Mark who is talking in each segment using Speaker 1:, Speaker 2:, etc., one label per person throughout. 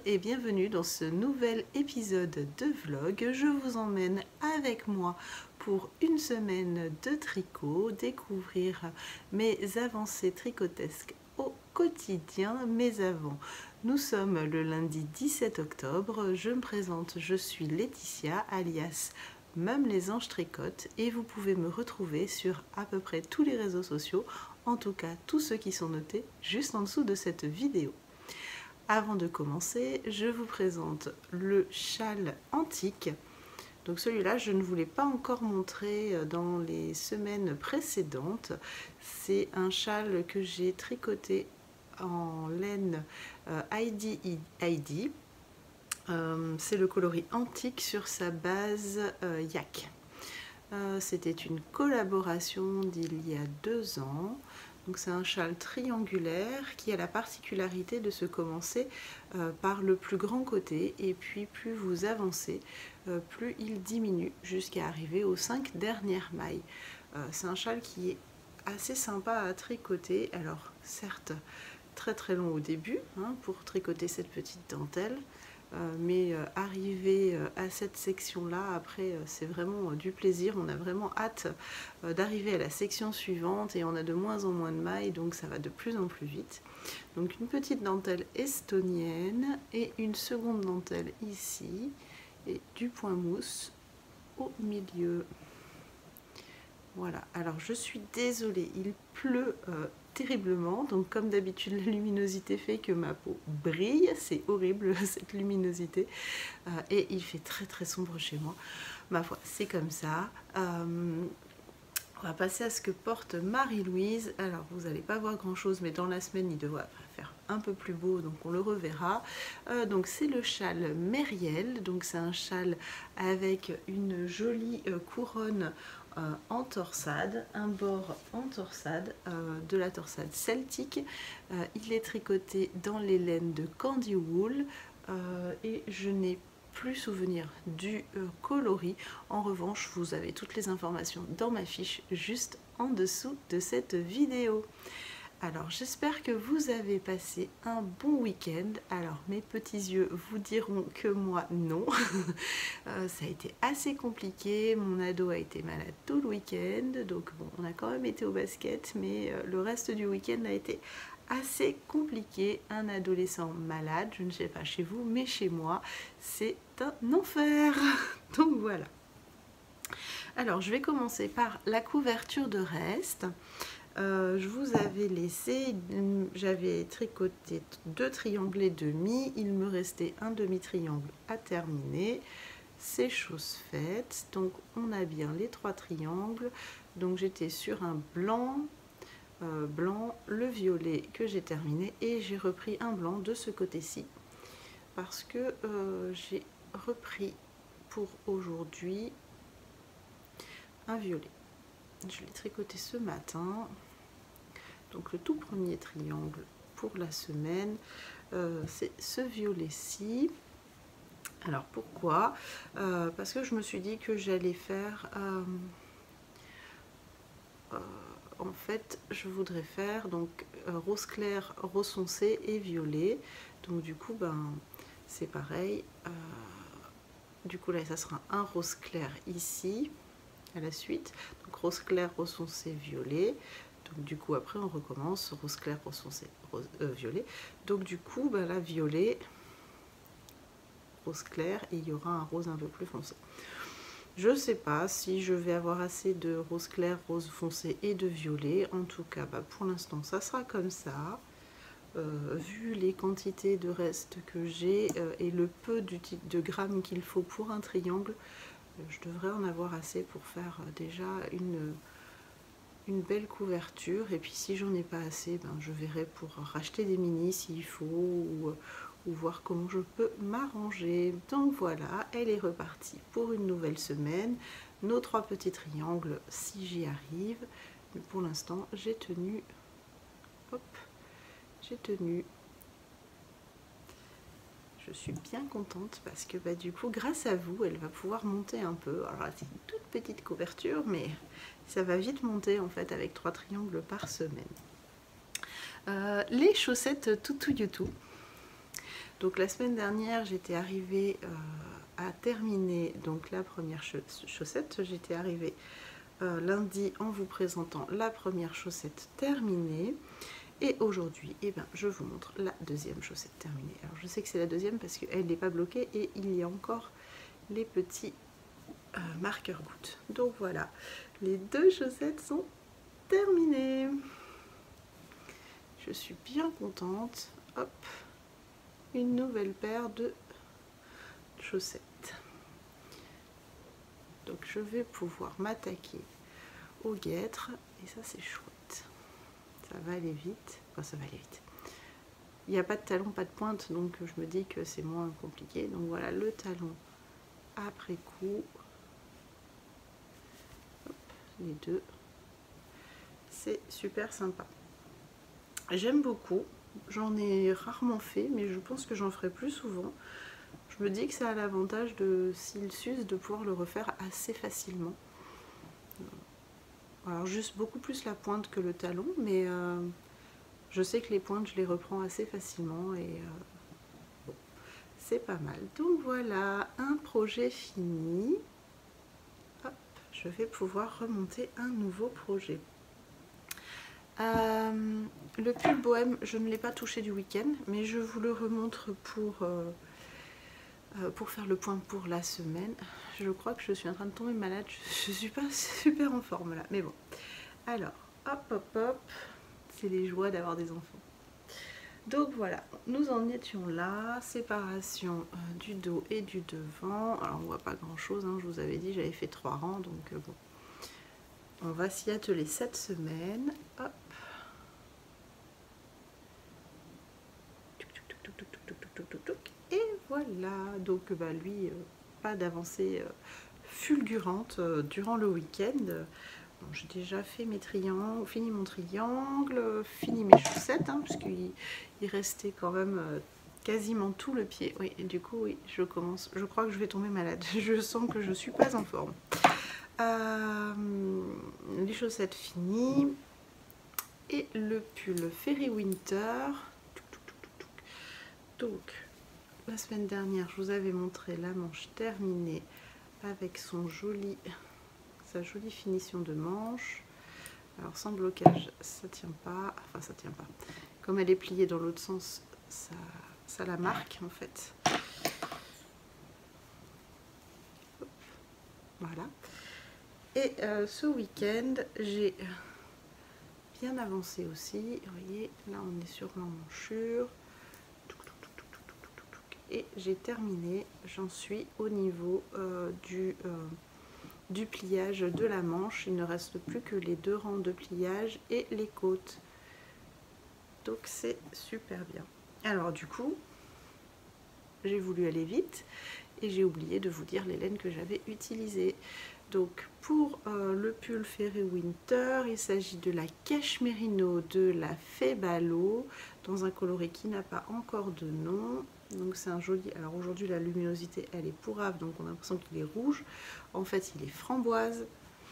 Speaker 1: et bienvenue dans ce nouvel épisode de vlog. Je vous emmène avec moi pour une semaine de tricot, découvrir mes avancées tricotesques au quotidien. Mais avant, nous sommes le lundi 17 octobre, je me présente, je suis Laetitia alias Mum les Anges Tricotent et vous pouvez me retrouver sur à peu près tous les réseaux sociaux, en tout cas tous ceux qui sont notés juste en dessous de cette vidéo. Avant de commencer, je vous présente le châle antique. Donc celui-là, je ne vous l'ai pas encore montré dans les semaines précédentes. C'est un châle que j'ai tricoté en laine Heidi. C'est le coloris antique sur sa base yak. C'était une collaboration d'il y a 2 ans. Donc c'est un châle triangulaire qui a la particularité de se commencer par le plus grand côté, et puis plus vous avancez, plus il diminue jusqu'à arriver aux 5 dernières mailles. C'est un châle qui est assez sympa à tricoter. Alors certes très long au début pour tricoter cette petite dentelle, mais arriver à cette section là après c'est vraiment du plaisir. On a vraiment hâte d'arriver à la section suivante et on a de moins en moins de mailles, donc ça va de plus en plus vite. Donc une petite dentelle estonienne et une seconde dentelle ici et du point mousse au milieu. Voilà, alors je suis désolée, il pleut terriblement, donc comme d'habitude la luminosité fait que ma peau brille, c'est horrible cette luminosité, et il fait très sombre chez moi. Ma foi, c'est comme ça. On va passer à ce que porte Marie-Louise. Alors vous n'allez pas voir grand chose, mais dans la semaine il devrait faire un peu plus beau, donc on le reverra. Donc c'est le châle Mériel, donc c'est un châle avec une jolie couronne en torsade, un bord en torsade, de la torsade celtique. Il est tricoté dans les laines de Candy Wool et je n'ai plus souvenir du coloris. En revanche, vous avez toutes les informations dans ma fiche juste en dessous de cette vidéo. Alors j'espère que vous avez passé un bon week-end. Alors mes petits yeux vous diront que moi non. Ça a été assez compliqué, mon ado a été malade tout le week-end, donc bon, on a quand même été au basket, mais le reste du week-end a été assez compliqué. Un adolescent malade, je ne sais pas chez vous, mais chez moi c'est un enfer. Donc voilà. Alors je vais commencer par la couverture de reste. Je vous avais laissé, j'avais tricoté 2 triangles et demi, il me restait un demi-triangle à terminer. C'est chose faite, donc on a bien les 3 triangles. Donc j'étais sur un blanc, le violet que j'ai terminé, et j'ai repris un blanc de ce côté-ci parce que j'ai repris pour aujourd'hui un violet. Je l'ai tricoté ce matin. Donc le tout premier triangle pour la semaine, c'est ce violet-ci. Alors pourquoi? Parce que je me suis dit que j'allais faire... en fait, je voudrais faire donc rose clair, rose foncé et violet. Donc du coup, c'est pareil. Du coup là, ça sera un rose clair ici, à la suite. Donc rose clair, rose foncé, violet. Donc du coup après on recommence rose clair, rose foncé, violet. Donc du coup là violet, rose clair, et il y aura un rose un peu plus foncé. Je ne sais pas si je vais avoir assez de rose clair, rose foncé et de violet. En tout cas pour l'instant ça sera comme ça. Vu les quantités de reste que j'ai et le peu de grammes qu'il faut pour un triangle, je devrais en avoir assez pour faire déjà une belle couverture. Et puis si j'en ai pas assez, je verrai pour racheter des mini s'il faut, ou voir comment je peux m'arranger. Donc voilà, elle est repartie pour une nouvelle semaine. Nos 3 petits triangles si j'y arrive, mais pour l'instant j'ai tenu, hop, j'ai tenu. Je suis bien contente parce que du coup grâce à vous elle va pouvoir monter un peu. Alors là c'est une toute petite couverture, mais ça va vite monter en fait avec 3 triangles par semaine. Les chaussettes Tutu Yutu. Donc la semaine dernière, j'étais arrivée à terminer donc la première chaussette. J'étais arrivée lundi en vous présentant la première chaussette terminée. Et aujourd'hui, eh ben, je vous montre la deuxième chaussette terminée. Alors je sais que c'est la deuxième parce qu'elle n'est pas bloquée et il y a encore les petits marqueurs gouttes. Donc voilà, les deux chaussettes sont terminées. Je suis bien contente. Hop, une nouvelle paire de chaussettes. Donc je vais pouvoir m'attaquer aux guêtres et ça c'est chouette. Ça va aller vite. Enfin, ça va aller vite. Il n'y a pas de talon, pas de pointe, donc je me dis que c'est moins compliqué. Donc voilà le talon après coup. Hop, les deux. C'est super sympa. J'aime beaucoup. J'en ai rarement fait, mais je pense que j'en ferai plus souvent. Je me dis que ça a l'avantage de, s'il s'use, de pouvoir le refaire assez facilement. Alors juste beaucoup plus la pointe que le talon, mais je sais que les pointes, je les reprends assez facilement et bon, c'est pas mal. Donc voilà, un projet fini. Hop, je vais pouvoir remonter un nouveau projet. Le pull bohème, je ne l'ai pas touché du week-end, mais je vous le remontre pour faire le point pour la semaine. Je crois que je suis en train de tomber malade, je suis pas super en forme là, mais bon. Alors, hop hop hop, c'est les joies d'avoir des enfants. Donc voilà, nous en étions là, séparation du dos et du devant. Alors on voit pas grand chose, hein, je vous avais dit, j'avais fait 3 rangs, donc bon. On va s'y atteler cette semaine. Hop. Et voilà, donc bah, lui, pas d'avancée fulgurante durant le week-end. Bon, j'ai déjà fait mes triangles, fini mon triangle, fini mes chaussettes, hein, puisqu'il restait quand même quasiment tout le pied. Oui, et du coup, oui, je crois que je vais tomber malade. Je sens que je suis pas en forme. Les chaussettes finies. Et le pull Fairy Winter. Donc, la semaine dernière, je vous avais montré la manche terminée avec sa jolie finition de manche. Alors, sans blocage, ça tient pas. Enfin, ça tient pas. Comme elle est pliée dans l'autre sens, ça la marque en fait. Hop. Voilà. Et ce week-end, j'ai bien avancé aussi. Vous voyez, là, on est sur l'emmanchure. Et j'ai terminé, j'en suis au niveau du pliage de la manche. Il ne reste plus que les 2 rangs de pliage et les côtes. Donc c'est super bien. Alors du coup, j'ai voulu aller vite et j'ai oublié de vous dire les laines que j'avais utilisées. Donc pour le pull Fairy Winter, il s'agit de la Cashmerino de la Febalo dans un coloris qui n'a pas encore de nom. Donc c'est un joli, alors aujourd'hui la luminosité elle est pourrave, donc on a l'impression qu'il est rouge. En fait il est framboise.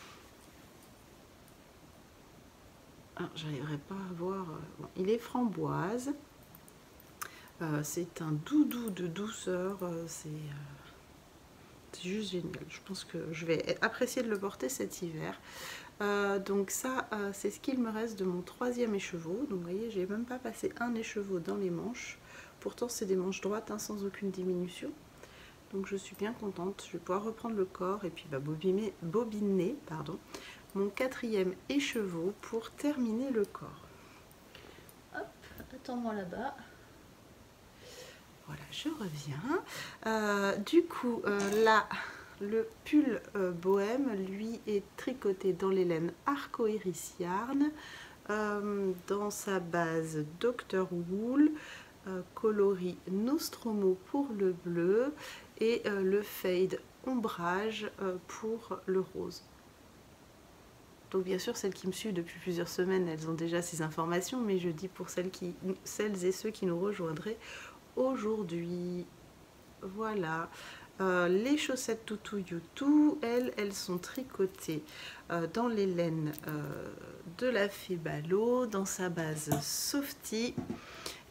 Speaker 1: Ah, j'arriverai pas à voir. Bon, il est framboise. C'est un doudou de douceur. C'est juste génial. Je pense que je vais apprécier de le porter cet hiver. Donc ça, c'est ce qu'il me reste de mon 3e écheveau. Donc vous voyez, j'ai même pas passé un écheveau dans les manches. Pourtant, c'est des manches droites, hein, sans aucune diminution. Donc je suis bien contente. Je vais pouvoir reprendre le corps et puis bah, bobiner mon 4e écheveau pour terminer le corps. Hop, attends-moi là-bas. Voilà, je reviens. Du coup, là, le pull bohème, lui, est tricoté dans les laines Arcoiris Yarn, dans sa base Dr. Wool, coloris Nostromo pour le bleu et le fade ombrage pour le rose. Donc bien sûr, celles qui me suivent depuis plusieurs semaines, elles ont déjà ces informations, mais je dis pour celles et ceux qui nous rejoindraient aujourd'hui. Voilà. Les chaussettes Toutou Youtou, elles sont tricotées dans les laines de la Febalo, dans sa base Softy.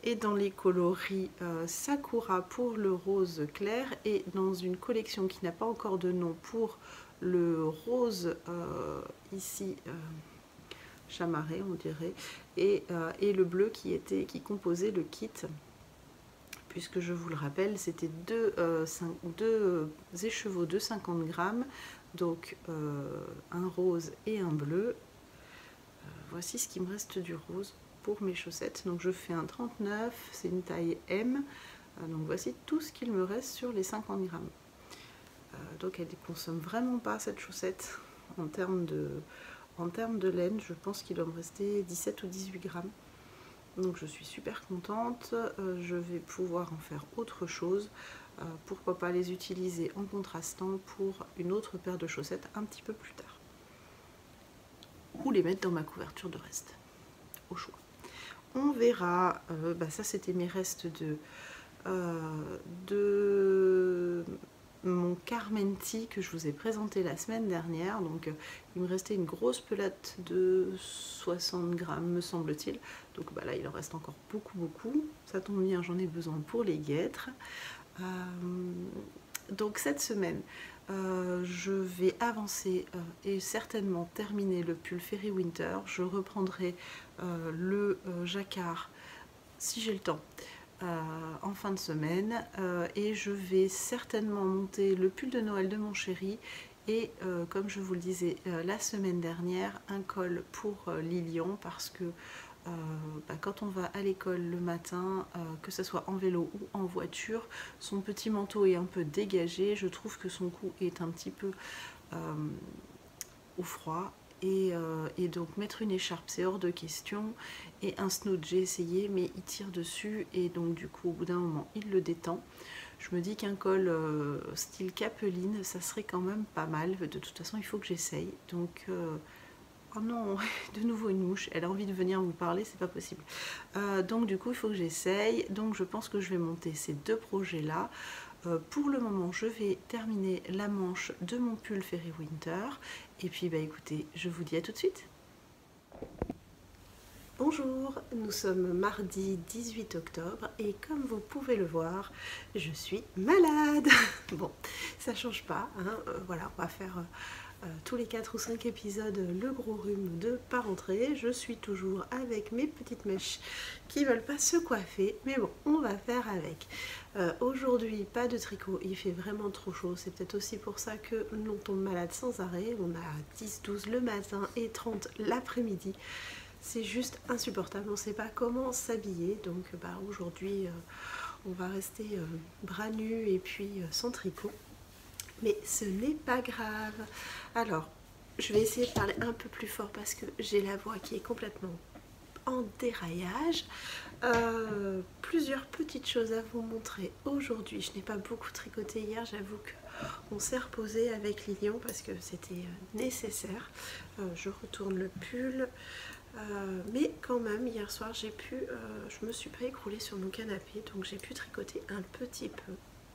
Speaker 1: et dans les coloris Sakura pour le rose clair, et dans une collection qui n'a pas encore de nom pour le rose ici chamarré on dirait, et le bleu qui composait le kit, puisque je vous le rappelle c'était deux écheveaux de 50 grammes, donc un rose et un bleu. Voici ce qui me reste du rose pour mes chaussettes, donc je fais un 39, c'est une taille M, donc voici tout ce qu'il me reste sur les 50 grammes. Donc elle ne consomme vraiment pas cette chaussette en termes de laine. Je pense qu'il doit me rester 17 ou 18 grammes, donc je suis super contente. Je vais pouvoir en faire autre chose, pourquoi pas les utiliser en contrastant pour une autre paire de chaussettes un petit peu plus tard, ou les mettre dans ma couverture de reste, au choix. On verra. Ça c'était mes restes de mon Carmenti que je vous ai présenté la semaine dernière. Donc il me restait une grosse pelote de 60 grammes me semble-t-il. Donc là il en reste encore beaucoup. Ça tombe bien, j'en ai besoin pour les guêtres. Donc cette semaine je vais avancer et certainement terminer le pull Fairy Winter. Je reprendrai le jacquard si j'ai le temps en fin de semaine, et je vais certainement monter le pull de Noël de mon chéri, et comme je vous le disais la semaine dernière, un col pour Lilian, parce que quand on va à l'école le matin, que ce soit en vélo ou en voiture, son petit manteau est un peu dégagé, je trouve que son cou est un petit peu au froid, et donc mettre une écharpe c'est hors de question, et un snood j'ai essayé mais il tire dessus, et donc du coup au bout d'un moment il le détend. Je me dis qu'un col style capeline ça serait quand même pas mal, de toute façon il faut que j'essaye. Donc oh non, de nouveau une mouche, elle a envie de venir vous parler, c'est pas possible. Donc du coup il faut que j'essaye, donc je pense que je vais monter ces deux projets là. Pour le moment je vais terminer la manche de mon pull Fairy Winter, et puis écoutez, je vous dis à tout de suite. Bonjour, nous sommes mardi 18 octobre et comme vous pouvez le voir, je suis malade. Bon, ça change pas, hein. Voilà, on va faire tous les 4 ou 5 épisodes le gros rhume de pas rentrer. Je suis toujours avec mes petites mèches qui veulent pas se coiffer, mais bon, on va faire avec. Aujourd'hui, pas de tricot, il fait vraiment trop chaud. C'est peut-être aussi pour ça que l'on tombe malade sans arrêt. On a 10-12 le matin et 30 l'après-midi. C'est juste insupportable, on ne sait pas comment s'habiller. Donc aujourd'hui, on va rester bras nus et puis sans tricot. Mais ce n'est pas grave. Alors, je vais essayer de parler un peu plus fort parce que j'ai la voix qui est complètement en déraillage. Plusieurs petites choses à vous montrer aujourd'hui. Je n'ai pas beaucoup tricoté hier, j'avoue qu'on s'est reposé avec Lilian parce que c'était nécessaire. Je retourne le pull. Mais quand même hier soir j'ai pu, je me suis pas écroulée sur mon canapé, donc j'ai pu tricoter un petit peu.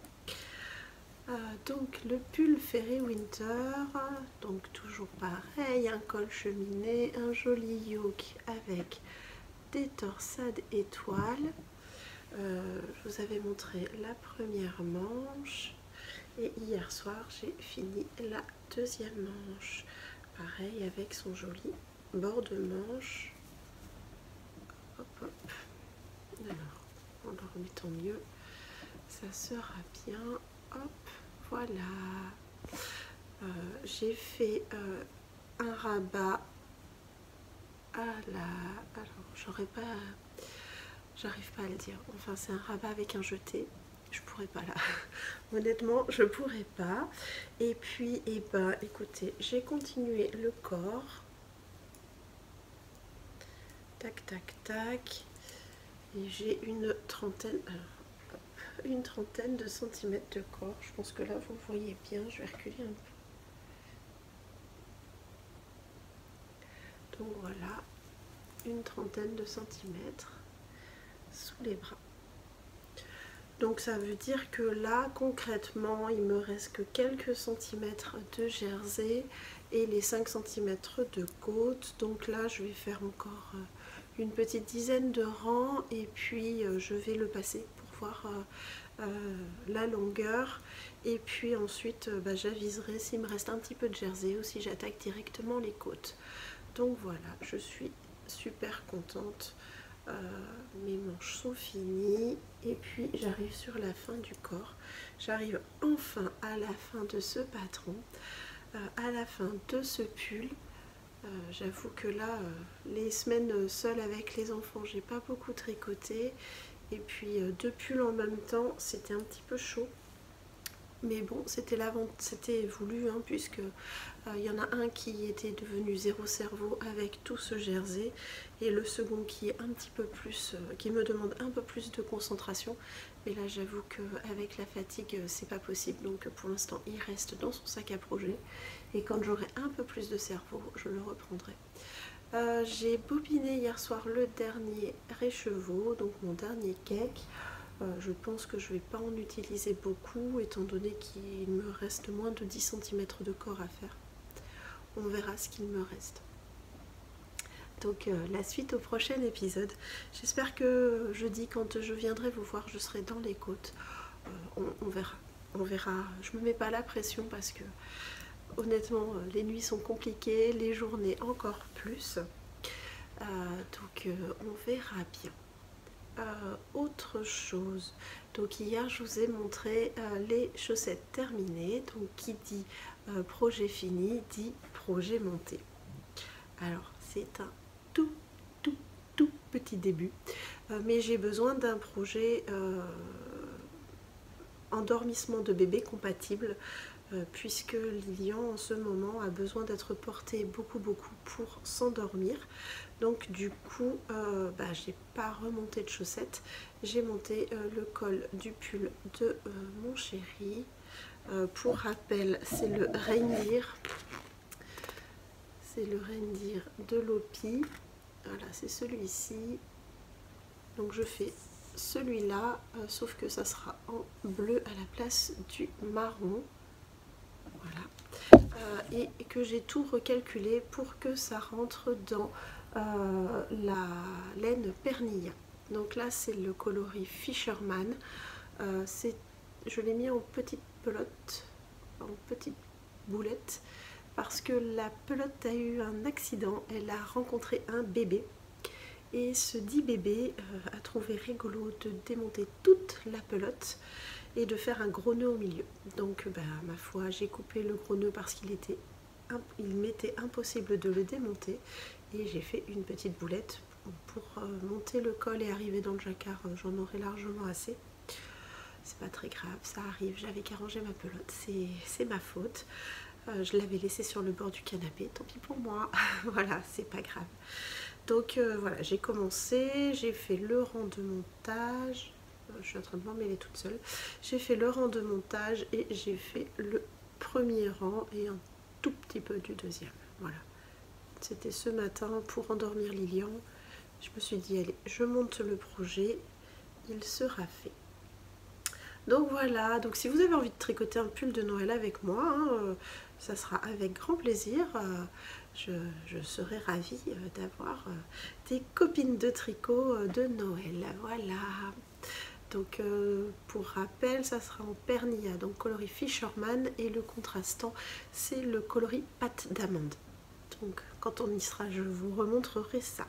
Speaker 1: Donc le pull Fairy Winter, donc toujours pareil, un col cheminé, un joli yoke avec des torsades étoiles. Je vous avais montré la première manche et hier soir j'ai fini la deuxième manche, pareil avec son joli bord de manche. Hop, hop. Alors, en le remettant mieux, ça sera bien. Hop, voilà. J'ai fait un rabat à la... Alors, j'arrive pas à le dire. Enfin, c'est un rabat avec un jeté. Je pourrais pas là. Honnêtement, je pourrais pas. Et puis, écoutez, j'ai continué le corps. Tac, tac, tac. Et j'ai une trentaine de centimètres de corps. Je pense que là, vous voyez bien. Je vais reculer un peu. Donc voilà, une trentaine de centimètres sous les bras. Donc ça veut dire que là, concrètement, il me reste que quelques centimètres de jersey et les 5 cm de côte. Donc là, je vais faire encore une petite dizaine de rangs et puis je vais le passer pour voir la longueur et puis ensuite j'aviserai s'il me reste un petit peu de jersey ou si j'attaque directement les côtes. Donc voilà, je suis super contente. Mes manches sont finies et puis j'arrive sur la fin du corps. J'arrive enfin à la fin de ce patron, à la fin de ce pull. J'avoue que là, les semaines seules avec les enfants, j'ai pas beaucoup tricoté. Et puis deux pulls en même temps, c'était un petit peu chaud. Mais bon, c'était voulu, hein, puisque il y en a un qui était devenu zéro cerveau avec tout ce jersey et le second qui est un petit peu plus, qui me demande un peu plus de concentration. Mais là, j'avoue qu'avec la fatigue, c'est pas possible. Donc pour l'instant, il reste dans son sac à projet. Et quand j'aurai un peu plus de cerveau, je le reprendrai. J'ai bobiné hier soir le dernier récheveau, donc mon dernier cake. Je pense que je ne vais pas en utiliser beaucoup étant donné qu'il me reste moins de 10 cm de corps à faire. On verra ce qu'il me reste. Donc la suite au prochain épisode. J'espère que jeudi, quand je viendrai vous voir, je serai dans les côtes. On verra. On verra. Je ne me mets pas la pression parce que honnêtement, les nuits sont compliquées, les journées encore plus. Donc on verra bien. Autre chose, donc hier je vous ai montré les chaussettes terminées, donc qui dit projet fini dit projet monté. Alors c'est un tout petit début, mais j'ai besoin d'un projet endormissement de bébé compatible, puisque Lilian en ce moment a besoin d'être porté beaucoup pour s'endormir. Donc du coup j'ai pas remonté de chaussettes, j'ai monté le col du pull de mon chéri. Pour rappel, c'est le reindeer, de Lopi. Voilà, c'est celui-ci. Donc je fais celui-là, sauf que ça sera en bleu à la place du marron. Voilà. Et que j'ai tout recalculé pour que ça rentre dans la laine Pernilla. Donc là c'est le coloris Fisherman. Je l'ai mis en petite pelote, en petite boulette, parce que la pelote a eu un accident. Elle a rencontré un bébé et ce dit bébé a trouvé rigolo de démonter toute la pelote et de faire un gros nœud au milieu. Donc ma foi, j'ai coupé le gros nœud parce qu'il m'était impossible de le démonter et j'ai fait une petite boulette pour monter le col et arriver dans le jacquard. J'en aurai largement assez. C'est pas très grave, ça arrive, j'avais qu'à ranger ma pelote, c'est ma faute. Je l'avais laissée sur le bord du canapé, tant pis pour moi. Voilà, c'est pas grave. Donc voilà, j'ai commencé, j'ai fait le rang de montage. Je suis en train de m'emmêler toute seule. J'ai fait le rang de montage et j'ai fait le premier rang et un tout petit peu du deuxième. Voilà. C'était ce matin pour endormir Lilian. Je me suis dit, allez, je monte le projet, il sera fait. Donc voilà, donc si vous avez envie de tricoter un pull de Noël avec moi, hein, ça sera avec grand plaisir. Je serai ravie d'avoir des copines de tricot de Noël. Voilà. Donc pour rappel, ça sera en Pernilla, donc coloris Fisherman, et le contrastant c'est le coloris pâte d'amande. Donc quand on y sera, je vous remontrerai ça.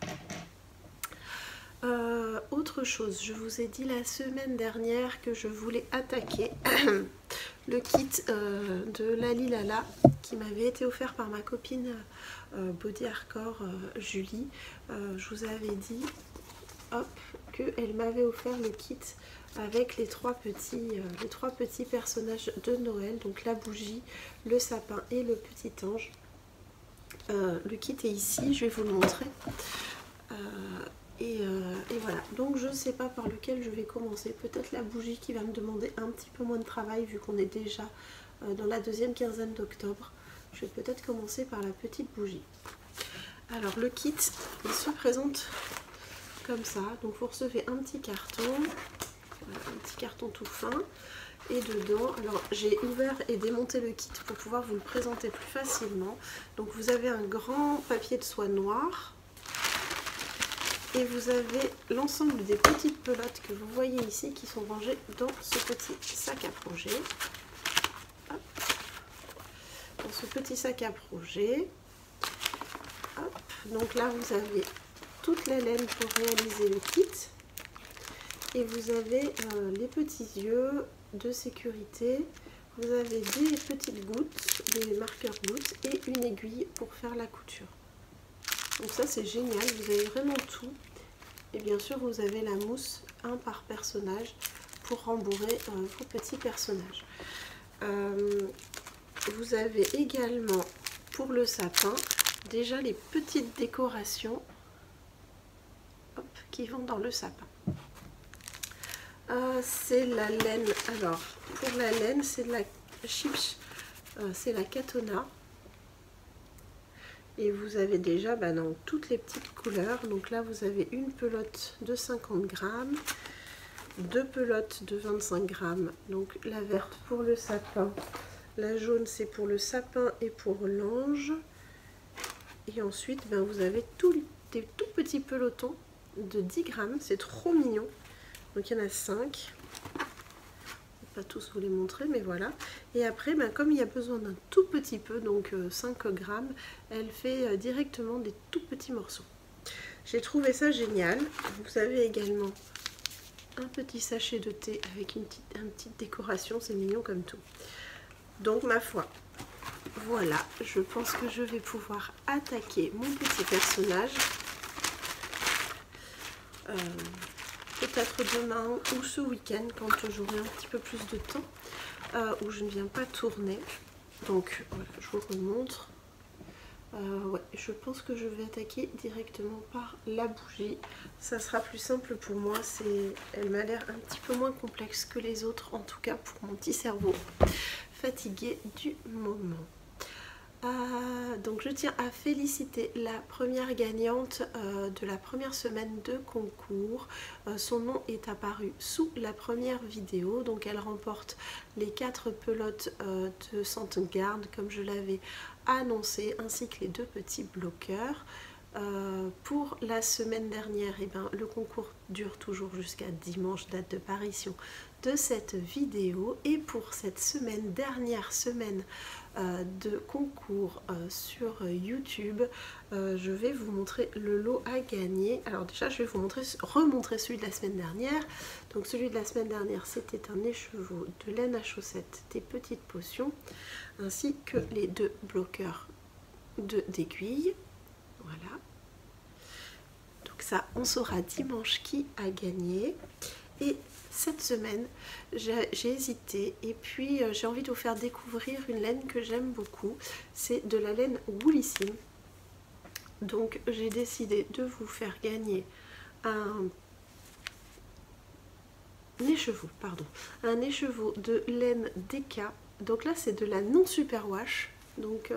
Speaker 1: Autre chose, je vous ai dit la semaine dernière que je voulais attaquer le kit de Lali Lala qui m'avait été offert par ma copine Body Hardcore Julie. Je vous avais dit qu'elle m'avait offert le kit avec les trois petits personnages de Noël, donc la bougie, le sapin et le petit ange. Le kit est ici, je vais vous le montrer. Et voilà, donc je ne sais pas par lequel je vais commencer. Peut-être la bougie qui va me demander un petit peu moins de travail vu qu'on est déjà dans la deuxième quinzaine d'octobre. Je vais peut-être commencer par la petite bougie. Alors le kit, il se présente comme ça. Donc vous recevez un petit carton, voilà, un petit carton tout fin. Et dedans, alors j'ai ouvert et démonté le kit pour pouvoir vous le présenter plus facilement. Donc vous avez un grand papier de soie noir. Et vous avez l'ensemble des petites pelotes que vous voyez ici qui sont rangées dans ce petit sac à projet. Hop. Dans ce petit sac à projet. Hop. Donc là, vous avez toute la laine pour réaliser le kit. Et vous avez les petits yeux de sécurité. Vous avez des petites gouttes, des marqueurs gouttes et une aiguille pour faire la couture. Donc ça c'est génial, vous avez vraiment tout. Et bien sûr vous avez la mousse, un par personnage, pour rembourrer vos petits personnages. Vous avez également pour le sapin déjà les petites décorations, hop, qui vont dans le sapin. C'est la laine, alors pour la laine c'est de la chips, c'est la Katona. Et vous avez déjà dans toutes les petites couleurs. Donc là vous avez une pelote de 50 grammes, deux pelotes de 25 grammes. Donc la verte pour le sapin, la jaune c'est pour le sapin et pour l'ange. Et ensuite vous avez des tout petits pelotons de 10 grammes, c'est trop mignon. Donc il y en a 5. Pas tous vous les montrer, mais voilà. Et après, comme il y a besoin d'un tout petit peu, donc 5 grammes, elle fait directement des tout petits morceaux. J'ai trouvé ça génial. Vous avez également un petit sachet de thé avec une petite décoration, c'est mignon comme tout. Donc ma foi, voilà, je pense que je vais pouvoir attaquer mon petit personnage. Peut-être demain ou ce week-end quand j'aurai un petit peu plus de temps, où je ne viens pas tourner. Donc voilà, je vous remontre. Ouais, je pense que je vais attaquer directement par la bougie. Ça sera plus simple pour moi. Elle m'a l'air un petit peu moins complexe que les autres, en tout cas pour mon petit cerveau fatigué du moment. Donc je tiens à féliciter la première gagnante de la première semaine de concours. Son nom est apparu sous la première vidéo. Donc elle remporte les 4 pelotes de Centegarde comme je l'avais annoncé, ainsi que les 2 petits bloqueurs. Pour la semaine dernière, le concours dure toujours jusqu'à dimanche, date de parution de cette vidéo. Et pour cette dernière semaine de concours sur YouTube, je vais vous montrer le lot à gagner. Alors déjà je vais vous remontrer celui de la semaine dernière. Donc celui de la semaine dernière, c'était un écheveau de laine à chaussettes, des petites potions, ainsi que les 2 bloqueurs d'aiguilles. Voilà. Donc ça, on saura dimanche qui a gagné. Et cette semaine, j'ai hésité et puis j'ai envie de vous faire découvrir une laine que j'aime beaucoup. C'est de la laine Woolissime. Donc j'ai décidé de vous faire gagner un écheveau de laine Deka. Donc là c'est de la non superwash. Donc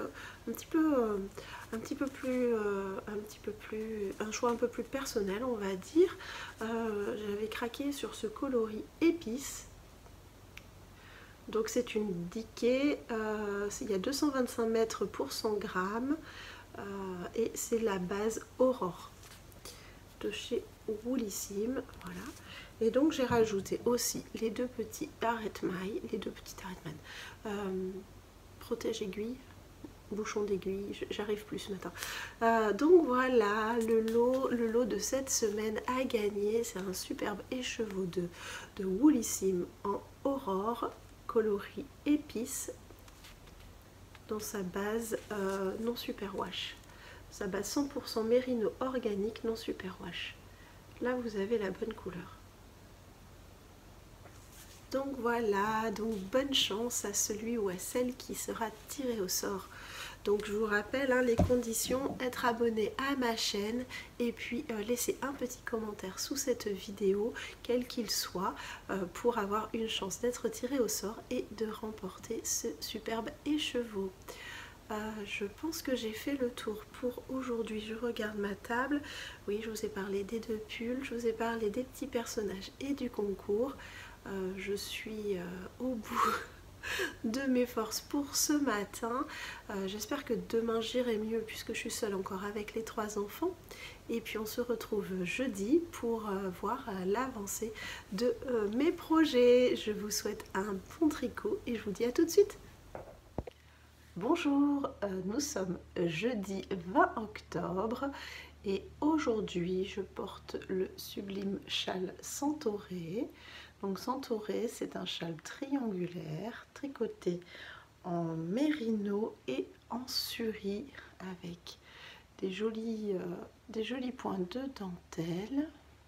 Speaker 1: un choix un peu plus personnel, on va dire. J'avais craqué sur ce coloris épice. Donc c'est une Dike, il y a 225 mètres pour 100 grammes et c'est la base Aurore de chez Woolissime. Voilà. Et donc j'ai rajouté aussi les 2 petits arrête-mailles, protège aiguille, bouchon d'aiguille, j'arrive plus ce matin. Donc voilà, le lot de cette semaine à gagner, c'est un superbe écheveau de Woolissime en Aurore, coloris épice, dans sa base non superwash. Sa base 100% mérino organique non superwash. Là vous avez la bonne couleur. Donc voilà, donc bonne chance à celui ou à celle qui sera tiré au sort. Donc je vous rappelle les conditions: être abonné à ma chaîne et puis laisser un petit commentaire sous cette vidéo, quel qu'il soit, pour avoir une chance d'être tiré au sort et de remporter ce superbe écheveau. Je pense que j'ai fait le tour pour aujourd'hui. Je regarde ma table. Oui, je vous ai parlé des 2 pulls, je vous ai parlé des petits personnages et du concours. Je suis au bout de mes forces pour ce matin. J'espère que demain j'irai mieux puisque je suis seule encore avec les 3 enfants. Et puis on se retrouve jeudi pour voir l'avancée de mes projets. Je vous souhaite un bon tricot et je vous dis à tout de suite. Bonjour, nous sommes jeudi 20 octobre et aujourd'hui je porte le sublime châle Centauré. Donc Centauré, c'est un châle triangulaire tricoté en mérino et en suri avec des jolis points de dentelle.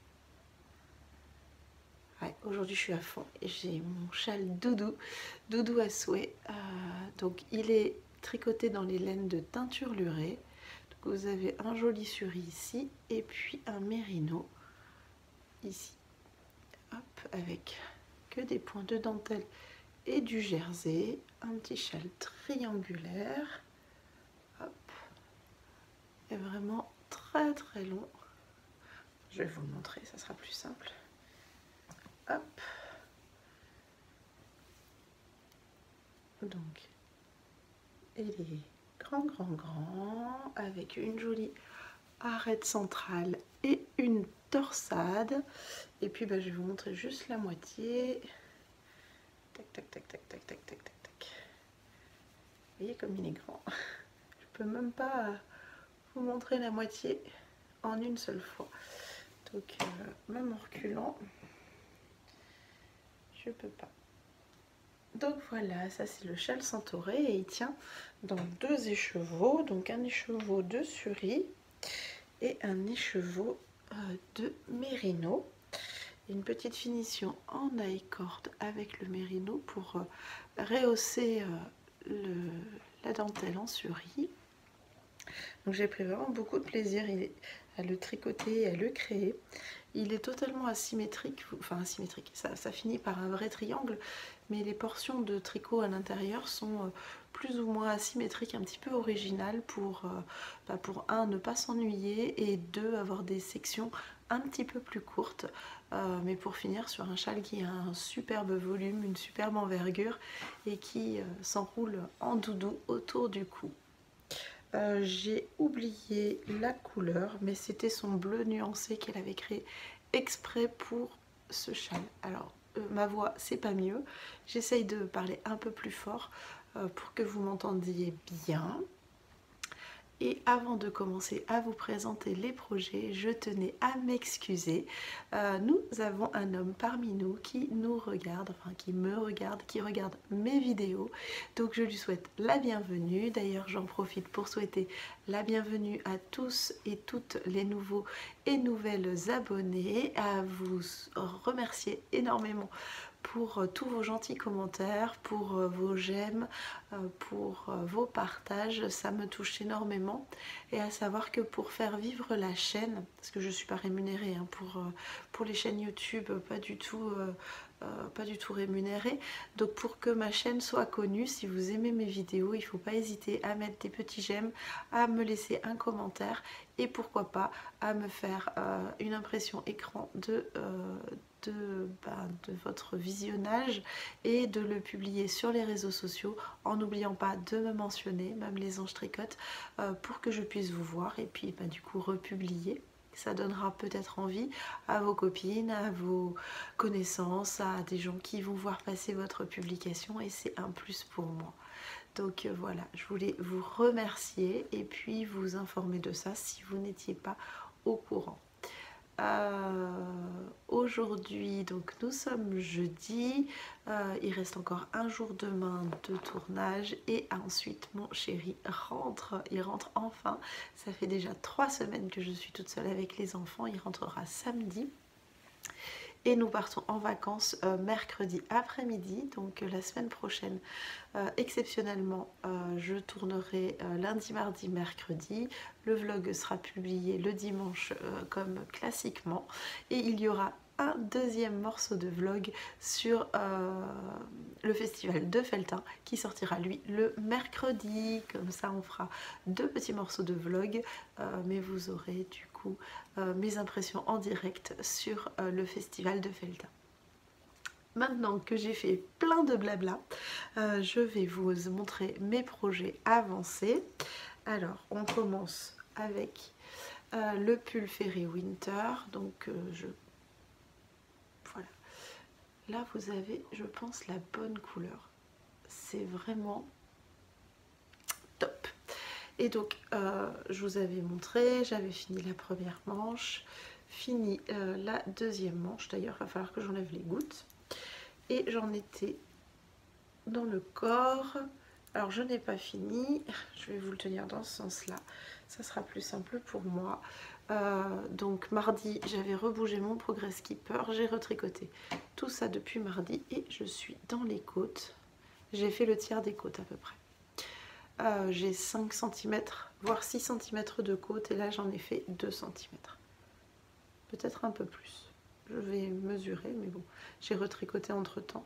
Speaker 1: Ouais, aujourd'hui je suis à fond et j'ai mon châle doudou à souhait. Donc il est tricoté dans les laines de teinture lurée. Donc vous avez un joli suri ici et puis un mérino ici. Hop, avec que des points de dentelle et du jersey. Un petit châle triangulaire. Hop. Et vraiment très très long. Je vais vous le montrer, ça sera plus simple. Hop. Donc, il est grand, avec une jolie arête centrale et une torsade. Et puis, je vais vous montrer juste la moitié. Tac, tac, tac, tac, tac, tac, tac, tac, tac. Vous voyez comme il est grand. Je peux même pas vous montrer la moitié en une seule fois. Donc, même en reculant, je peux pas. Donc voilà, ça c'est le châle Centauré et il tient dans 2 écheveaux, donc un écheveau de suri et un écheveau de mérino. Une petite finition en high-cord avec le mérino pour rehausser la dentelle en suri. Donc j'ai pris vraiment beaucoup de plaisir à le tricoter et à le créer. Il est totalement asymétrique, enfin asymétrique, ça finit par un vrai triangle, mais les portions de tricot à l'intérieur sont plus ou moins asymétriques, un petit peu originales pour un, ne pas s'ennuyer et 2, avoir des sections un petit peu plus courtes, mais pour finir sur un châle qui a un superbe volume, une superbe envergure et qui s'enroule en doudou autour du cou. J'ai oublié la couleur, mais c'était son bleu nuancé qu'elle avait créé exprès pour ce châle. Alors, ma voix, c'est pas mieux. J'essaye de parler un peu plus fort pour que vous m'entendiez bien. Et avant de commencer à vous présenter les projets, je tenais à m'excuser. Nous avons un homme parmi nous qui nous regarde, enfin qui me regarde, qui regarde mes vidéos. Donc je lui souhaite la bienvenue. D'ailleurs, j'en profite pour souhaiter la bienvenue à tous et toutes les nouveaux et nouvelles abonnés, à vous remercier énormément pour tous vos gentils commentaires, pour vos j'aime, pour vos partages, ça me touche énormément. Et à savoir que pour faire vivre la chaîne, parce que je ne suis pas rémunérée hein, pour les chaînes YouTube, pas du tout rémunérée, donc pour que ma chaîne soit connue, si vous aimez mes vidéos, il ne faut pas hésiter à mettre des petits j'aime, à me laisser un commentaire et pourquoi pas à me faire une impression écran de votre visionnage et de le publier sur les réseaux sociaux en n'oubliant pas de me mentionner, même les anges tricotent, pour que je puisse vous voir et puis du coup republier. Ça donnera peut-être envie à vos copines, à vos connaissances, à des gens qui vont voir passer votre publication et c'est un plus pour moi. Donc voilà, je voulais vous remercier et puis vous informer de ça si vous n'étiez pas au courant. Aujourd'hui, donc nous sommes jeudi, il reste encore un jour demain de tournage et ensuite mon chéri il rentre enfin. Ça fait déjà 3 semaines que je suis toute seule avec les enfants, il rentrera samedi. Et nous partons en vacances mercredi après-midi, donc la semaine prochaine. Exceptionnellement, je tournerai lundi, mardi, mercredi. Le vlog sera publié le dimanche comme classiquement. Et il y aura un deuxième morceau de vlog sur le festival de Felletin qui sortira lui le mercredi. Comme ça on fera 2 petits morceaux de vlog, mais vous aurez du coup mes impressions en direct sur le festival de Felletin. Maintenant que j'ai fait plein de blabla, je vais vous montrer mes projets avancés. Alors, on commence avec le pull Fairy Winter. Donc, voilà. Là, vous avez, je pense, la bonne couleur. C'est vraiment top. Et donc, je vous avais montré, j'avais fini la première manche, fini la deuxième manche. D'ailleurs, il va falloir que j'enlève les gouttes. Et j'en étais dans le corps. Alors je n'ai pas fini, je vais vous le tenir dans ce sens là, ça sera plus simple pour moi. Donc mardi j'avais rebougé mon Progress Keeper, j'ai retricoté tout ça depuis mardi et je suis dans les côtes. J'ai fait le tiers des côtes à peu près. J'ai 5 cm voire 6 cm de côte et là j'en ai fait 2 cm, peut-être un peu plus, je vais mesurer, mais bon, j'ai retricoté entre temps.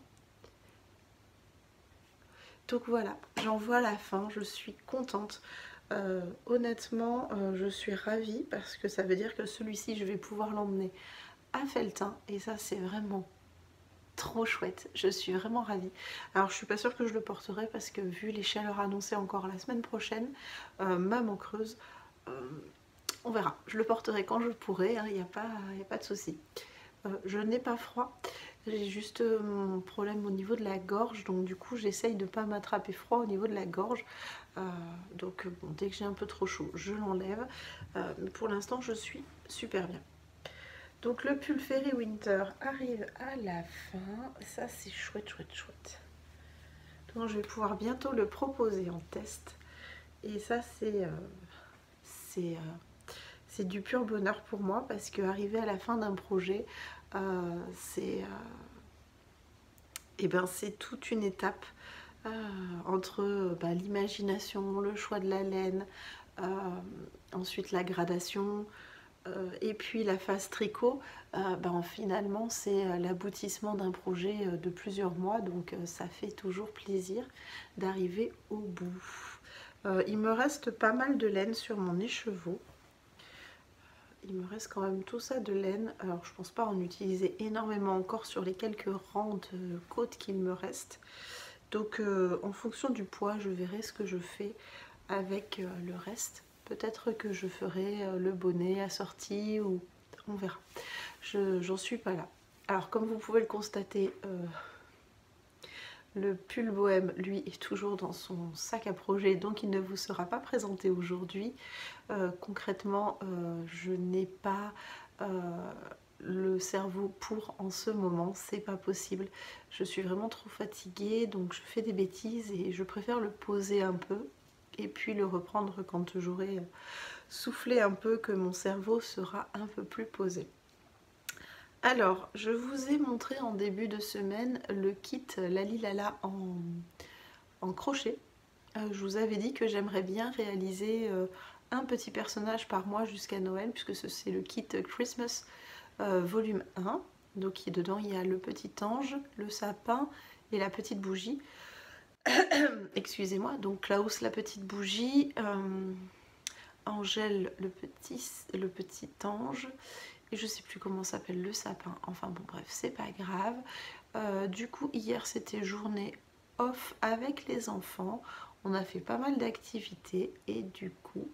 Speaker 1: Donc voilà, j'en vois la fin, je suis contente. Honnêtement, je suis ravie parce que ça veut dire que celui-ci, je vais pouvoir l'emmener à Felletin. Et ça, c'est vraiment trop chouette. Je suis vraiment ravie. Alors, je suis pas sûre que je le porterai parce que vu les chaleurs annoncées encore la semaine prochaine, même en Creuse, on verra. Je le porterai quand je pourrai, il n'y a pas de souci. Je n'ai pas froid. J'ai juste mon problème au niveau de la gorge, donc du coup j'essaye de ne pas m'attraper froid au niveau de la gorge. Donc bon, dès que j'ai un peu trop chaud, je l'enlève. Mais pour l'instant, je suis super bien. Donc le pull Fairy Winter arrive à la fin. Ça c'est chouette, chouette, chouette. Donc je vais pouvoir bientôt le proposer en test. Et ça c'est du pur bonheur pour moi parce qu'arriver à la fin d'un projet, c'est toute une étape entre l'imagination, le choix de la laine, ensuite la gradation et puis la phase tricot. Finalement c'est l'aboutissement d'un projet de plusieurs mois, donc ça fait toujours plaisir d'arriver au bout. Il me reste pas mal de laine sur mon écheveau. Il me reste quand même tout ça de laine. Alors je pense pas en utiliser énormément encore sur les quelques rangs de côtes qu'il me reste. Donc en fonction du poids, je verrai ce que je fais avec le reste. Peut-être que je ferai le bonnet assorti ou on verra. J'en suis pas là. Alors comme vous pouvez le constater, le pull bohème, lui, est toujours dans son sac à projet, donc il ne vous sera pas présenté aujourd'hui. Concrètement, je n'ai pas le cerveau pour en ce moment, c'est pas possible. Je suis vraiment trop fatiguée, donc je fais des bêtises et je préfère le poser un peu et puis le reprendre quand j'aurai soufflé un peu, que mon cerveau sera un peu plus posé. Alors, je vous ai montré en début de semaine le kit Lalilala en crochet. Je vous avais dit que j'aimerais bien réaliser un petit personnage par mois jusqu'à Noël, puisque c'est le kit Christmas volume 1. Donc dedans il y a le petit ange, le sapin et la petite bougie. Excusez-moi, donc Klaus la petite bougie, Angèle le petit ange, et je sais plus comment s'appelle le sapin, enfin bon bref, c'est pas grave. Du coup hier c'était journée off avec les enfants, on a fait pas mal d'activités et du coup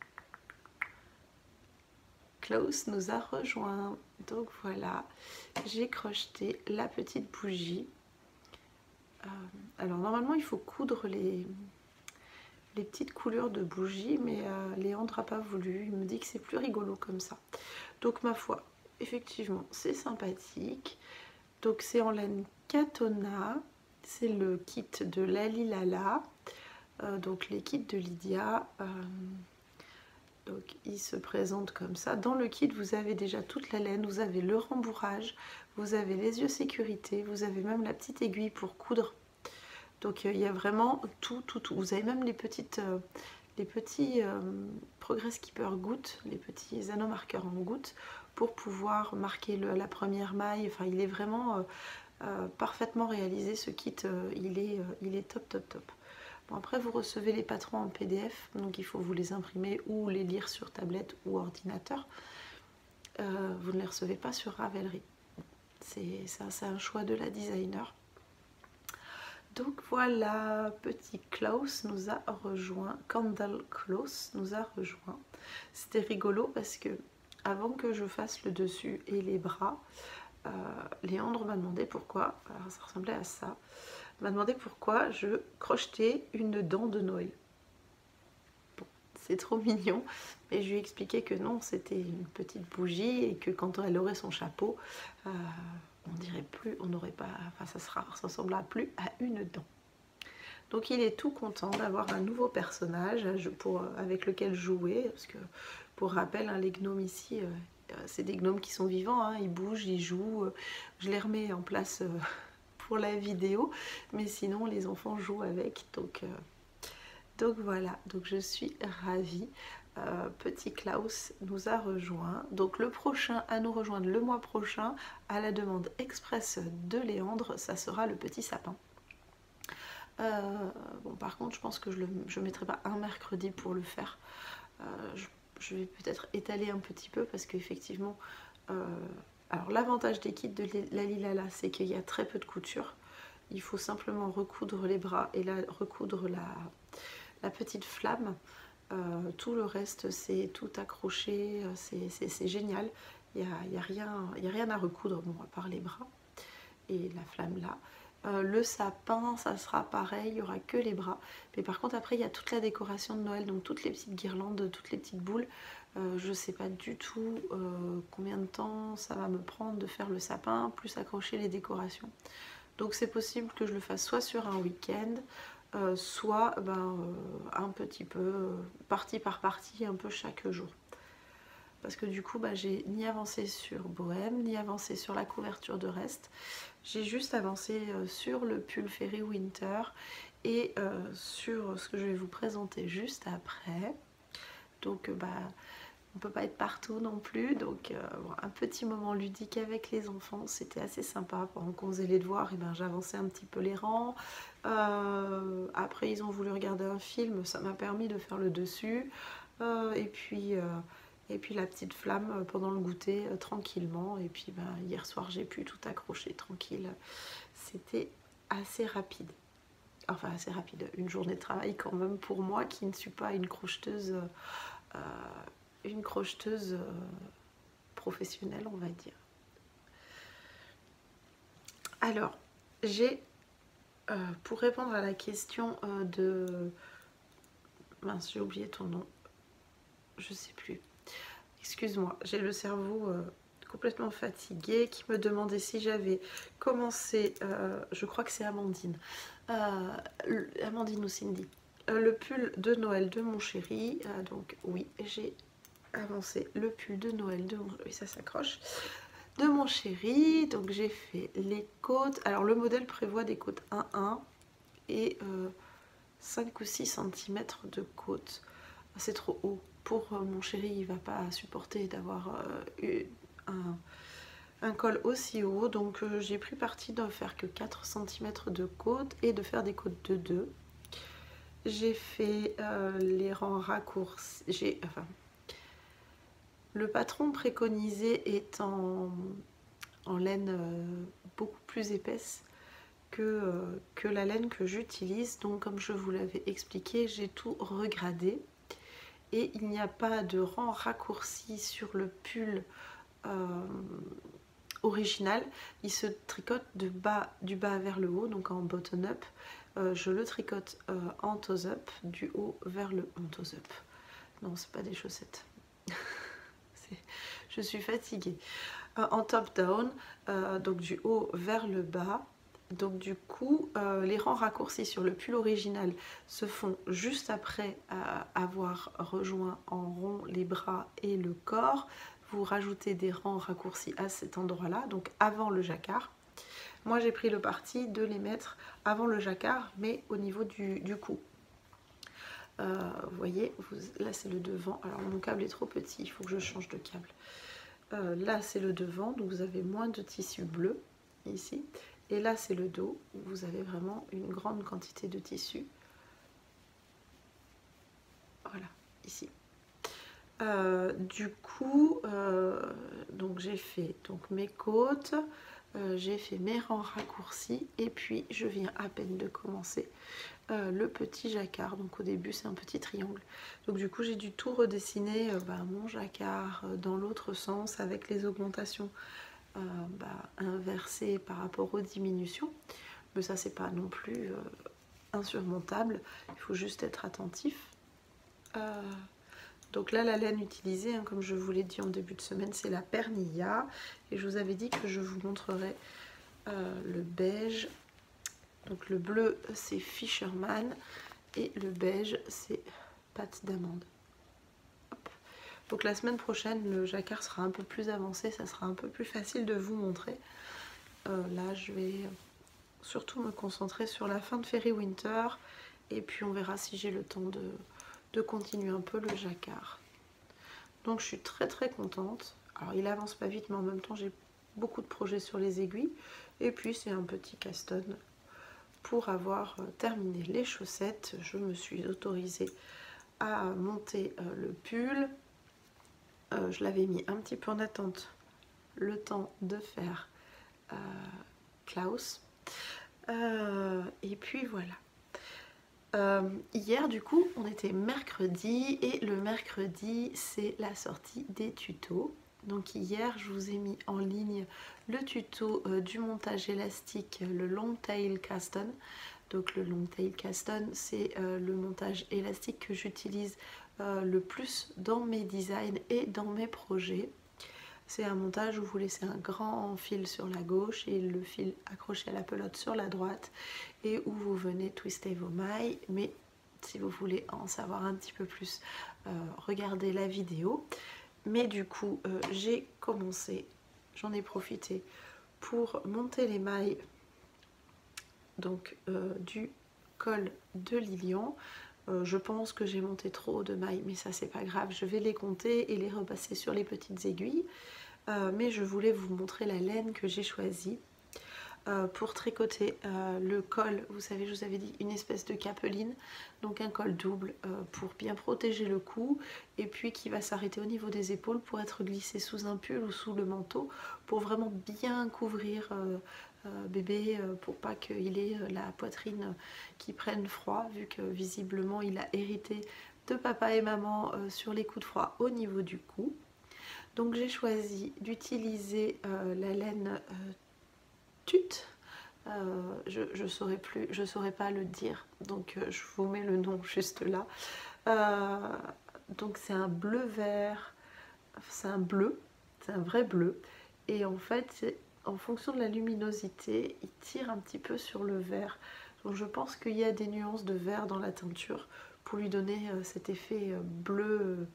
Speaker 1: Klaus nous a rejoint. Donc voilà, j'ai crocheté la petite bougie. Alors normalement il faut coudre les petites couleurs de bougies, mais Léandre n'a pas voulu, il me dit que c'est plus rigolo comme ça. Donc ma foi, effectivement c'est sympathique. Donc c'est en laine Katona, c'est le kit de Lalilala, donc les kits de Lydia. Donc il se présente comme ça. Dans le kit vous avez déjà toute la laine, vous avez le rembourrage, vous avez les yeux sécurité, vous avez même la petite aiguille pour coudre. Donc il y a vraiment tout. Vous avez même les petits Progress Keeper gouttes, les petits anneaux marqueurs en gouttes pour pouvoir marquer la première maille. Enfin il est vraiment parfaitement réalisé ce kit, il est top. Bon, après vous recevez les patrons en PDF, donc il faut vous les imprimer ou les lire sur tablette ou ordinateur. Vous ne les recevez pas sur Ravelry. C'est un choix de la designer. Donc voilà, petit Klaus nous a rejoint, Candle Klaus nous a rejoint. C'était rigolo parce que avant que je fasse le dessus et les bras, Léandre m'a demandé pourquoi, alors ça ressemblait à ça, m'a demandé pourquoi je crochetais une dent de Noël. Bon, c'est trop mignon, mais je lui ai expliqué que non, c'était une petite bougie et que quand elle aurait son chapeau, on dirait plus, on n'aurait pas, enfin ça ressemblera plus à une dent. Donc il est tout content d'avoir un nouveau personnage avec lequel jouer, parce que pour rappel, hein, les gnomes ici, c'est des gnomes qui sont vivants, hein, ils bougent, ils jouent, je les remets en place pour la vidéo, mais sinon les enfants jouent avec, donc voilà, donc je suis ravie. Petit Klaus nous a rejoint, donc le prochain à nous rejoindre le mois prochain, à la demande express de Léandre, ça sera le petit sapin. Bon, par contre, je pense que je ne mettrai pas un mercredi pour le faire. Je vais peut-être étaler un petit peu parce qu'effectivement, alors l'avantage des kits de la Lilala, c'est qu'il y a très peu de couture. Il faut simplement recoudre les bras et recoudre la petite flamme. Tout le reste, c'est tout accroché, c'est génial. Il n'y a rien à recoudre, bon, à part les bras et la flamme là. Le sapin, ça sera pareil, il n'y aura que les bras. Mais par contre, après, il y a toute la décoration de Noël, donc toutes les petites guirlandes, toutes les petites boules. Je ne sais pas du tout combien de temps ça va me prendre de faire le sapin, plus accrocher les décorations. Donc c'est possible que je le fasse soit sur un week-end, soit un petit peu, partie par partie, un peu chaque jour. Parce que du coup, j'ai ni avancé sur Bohème, ni avancé sur la couverture de reste. J'ai juste avancé sur le pull Fairy Winter et sur ce que je vais vous présenter juste après. Donc on peut pas être partout non plus, donc un petit moment ludique avec les enfants, c'était assez sympa. Pendant qu'on faisait les devoirs, et j'avançais un petit peu les rangs. Après ils ont voulu regarder un film, ça m'a permis de faire le dessus. Et puis la petite flamme pendant le goûter tranquillement. Et puis hier soir j'ai pu tout accrocher tranquille. C'était assez rapide. Enfin assez rapide, une journée de travail quand même pour moi qui ne suis pas une crocheteuse professionnelle, on va dire. Alors, j'ai, pour répondre à la question de... Mince, j'ai oublié ton nom. Je sais plus. Excuse-moi, j'ai le cerveau complètement fatigué qui me demandait si j'avais commencé, je crois que c'est Amandine. Amandine ou Cindy. Le pull de Noël de mon chéri. Donc oui, j'ai avancé le pull de Noël de mon... Oui, ça s'accroche. De mon chéri. Donc j'ai fait les côtes. Alors le modèle prévoit des côtes 1-1 et 5 ou 6 cm de côte. C'est trop haut. Pour mon chéri, il va pas supporter d'avoir un col aussi haut. Donc j'ai pris parti de faire que 4 cm de côte et de faire des côtes de 2. J'ai fait les rangs raccourcis. Le patron préconisé est en laine beaucoup plus épaisse que la laine que j'utilise. Donc comme je vous l'avais expliqué, j'ai tout regradé. Et il n'y a pas de rang raccourci sur le pull original. Il se tricote du bas vers le haut, donc en button up. Je le tricote en toes up, du haut vers le... en toes up. Non, c'est pas des chaussettes. Je suis fatiguée. En top down, donc du haut vers le bas. Donc du coup, les rangs raccourcis sur le pull original se font juste après avoir rejoint en rond les bras et le corps. Vous rajoutez des rangs raccourcis à cet endroit-là, donc avant le jacquard. Moi, j'ai pris le parti de les mettre avant le jacquard, mais au niveau du cou. Vous voyez, là c'est le devant. Alors mon câble est trop petit, il faut que je change de câble. Là c'est le devant, donc vous avez moins de tissu bleu ici. Et là c'est le dos, où vous avez vraiment une grande quantité de tissu. Voilà, ici. Du coup, donc j'ai fait donc mes côtes, j'ai fait mes rangs raccourcis et puis je viens à peine de commencer le petit jacquard. Donc au début c'est un petit triangle, donc du coup j'ai dû tout redessiner mon jacquard dans l'autre sens avec les augmentations inversées par rapport aux diminutions, mais ça c'est pas non plus insurmontable, il faut juste être attentif. Donc là la laine utilisée, comme je vous l'ai dit en début de semaine, c'est la Pernilla, et je vous avais dit que je vous montrerai le beige. Donc le bleu c'est Fisherman et le beige c'est pâte d'amande. Donc la semaine prochaine le jacquard sera un peu plus avancé, ça sera un peu plus facile de vous montrer. Là je vais surtout me concentrer sur la fin de Fairy Winter et puis on verra si j'ai le temps de continuer un peu le jacquard. Donc je suis très contente. Alors il avance pas vite mais en même temps j'ai beaucoup de projets sur les aiguilles, et puis c'est un petit casse-ton. Pour avoir terminé les chaussettes, je me suis autorisée à monter le pull. Je l'avais mis un petit peu en attente le temps de faire Klaus. Et puis voilà. Hier du coup on était mercredi, et le mercredi c'est la sortie des tutos. Donc hier je vous ai mis en ligne le tuto du montage élastique, le long tail cast on. Donc le long tail cast on c'est le montage élastique que j'utilise le plus dans mes designs et dans mes projets. C'est un montage où vous laissez un grand fil sur la gauche et le fil accroché à la pelote sur la droite, et où vous venez twister vos mailles. Mais si vous voulez en savoir un petit peu plus, regardez la vidéo. Mais du coup j'ai commencé, j'en ai profité pour monter les mailles donc du col de Lilian. Je pense que j'ai monté trop de mailles, mais ça c'est pas grave, je vais les compter et les repasser sur les petites aiguilles. Mais je voulais vous montrer la laine que j'ai choisie pour tricoter le col. Vous savez, je vous avais dit une espèce de capeline, donc un col double pour bien protéger le cou, et puis qui va s'arrêter au niveau des épaules pour être glissé sous un pull ou sous le manteau, pour vraiment bien couvrir bébé, pour pas qu'il ait la poitrine qui prenne froid, vu que visiblement il a hérité de papa et maman sur les coups de froid au niveau du cou. Donc j'ai choisi d'utiliser la laine Tute. Je saurais pas le dire, donc je vous mets le nom juste là. Donc c'est un bleu vert, c'est un bleu, c'est un vrai bleu, et en fait en fonction de la luminosité il tire un petit peu sur le vert. Donc je pense qu'il y a des nuances de vert dans la teinture pour lui donner cet effet bleu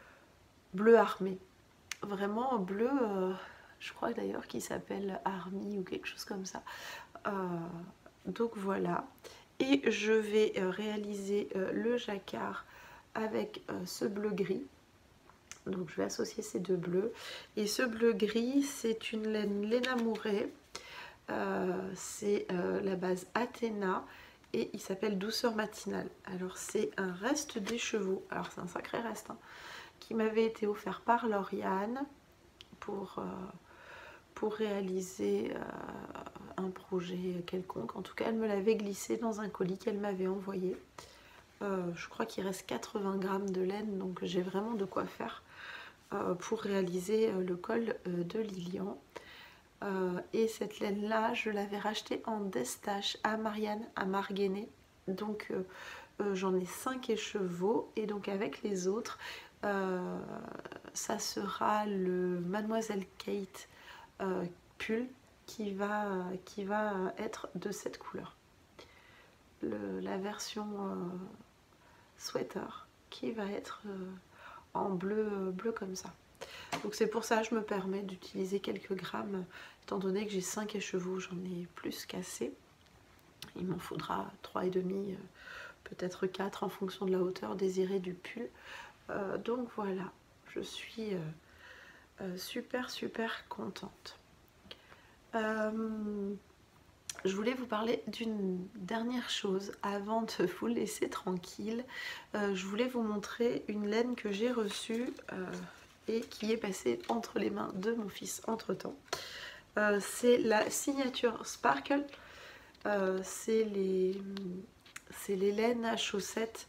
Speaker 1: armé. Vraiment bleu, je crois d'ailleurs qu'il s'appelle Army ou quelque chose comme ça. Donc voilà, et je vais réaliser le jacquard avec ce bleu gris. Donc je vais associer ces deux bleus, et ce bleu gris c'est une laine Léna Mouret, c'est la base Athéna, et il s'appelle Douceur matinale. Alors c'est un reste des chevaux, alors c'est un sacré reste, qui m'avait été offert par Lauriane pour réaliser un projet quelconque. En tout cas elle me l'avait glissé dans un colis qu'elle m'avait envoyé. Je crois qu'il reste 80 grammes de laine, donc j'ai vraiment de quoi faire pour réaliser le col de Lilian. Et cette laine là je l'avais rachetée en destache à Marianne à Marguenet, donc j'en ai 5 écheveaux, et donc avec les autres ça sera le Mademoiselle Kate pull qui va être de cette couleur, la version sweater qui va être en bleu comme ça. Donc c'est pour ça que je me permets d'utiliser quelques grammes, étant donné que j'ai 5 écheveaux, j'en ai plus qu'assez. Il m'en faudra 3,5, peut-être 4 en fonction de la hauteur désirée du pull. Donc voilà, je suis super contente. Je voulais vous parler d'une dernière chose avant de vous laisser tranquille. Je voulais vous montrer une laine que j'ai reçue et qui est passée entre les mains de mon fils entre temps. C'est la signature Sparkle. C'est les laines à chaussettes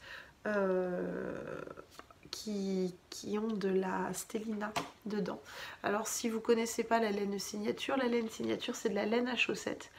Speaker 1: qui ont de la stellina dedans. Alors si vous connaissez pas la laine signature c'est de la laine à chaussettes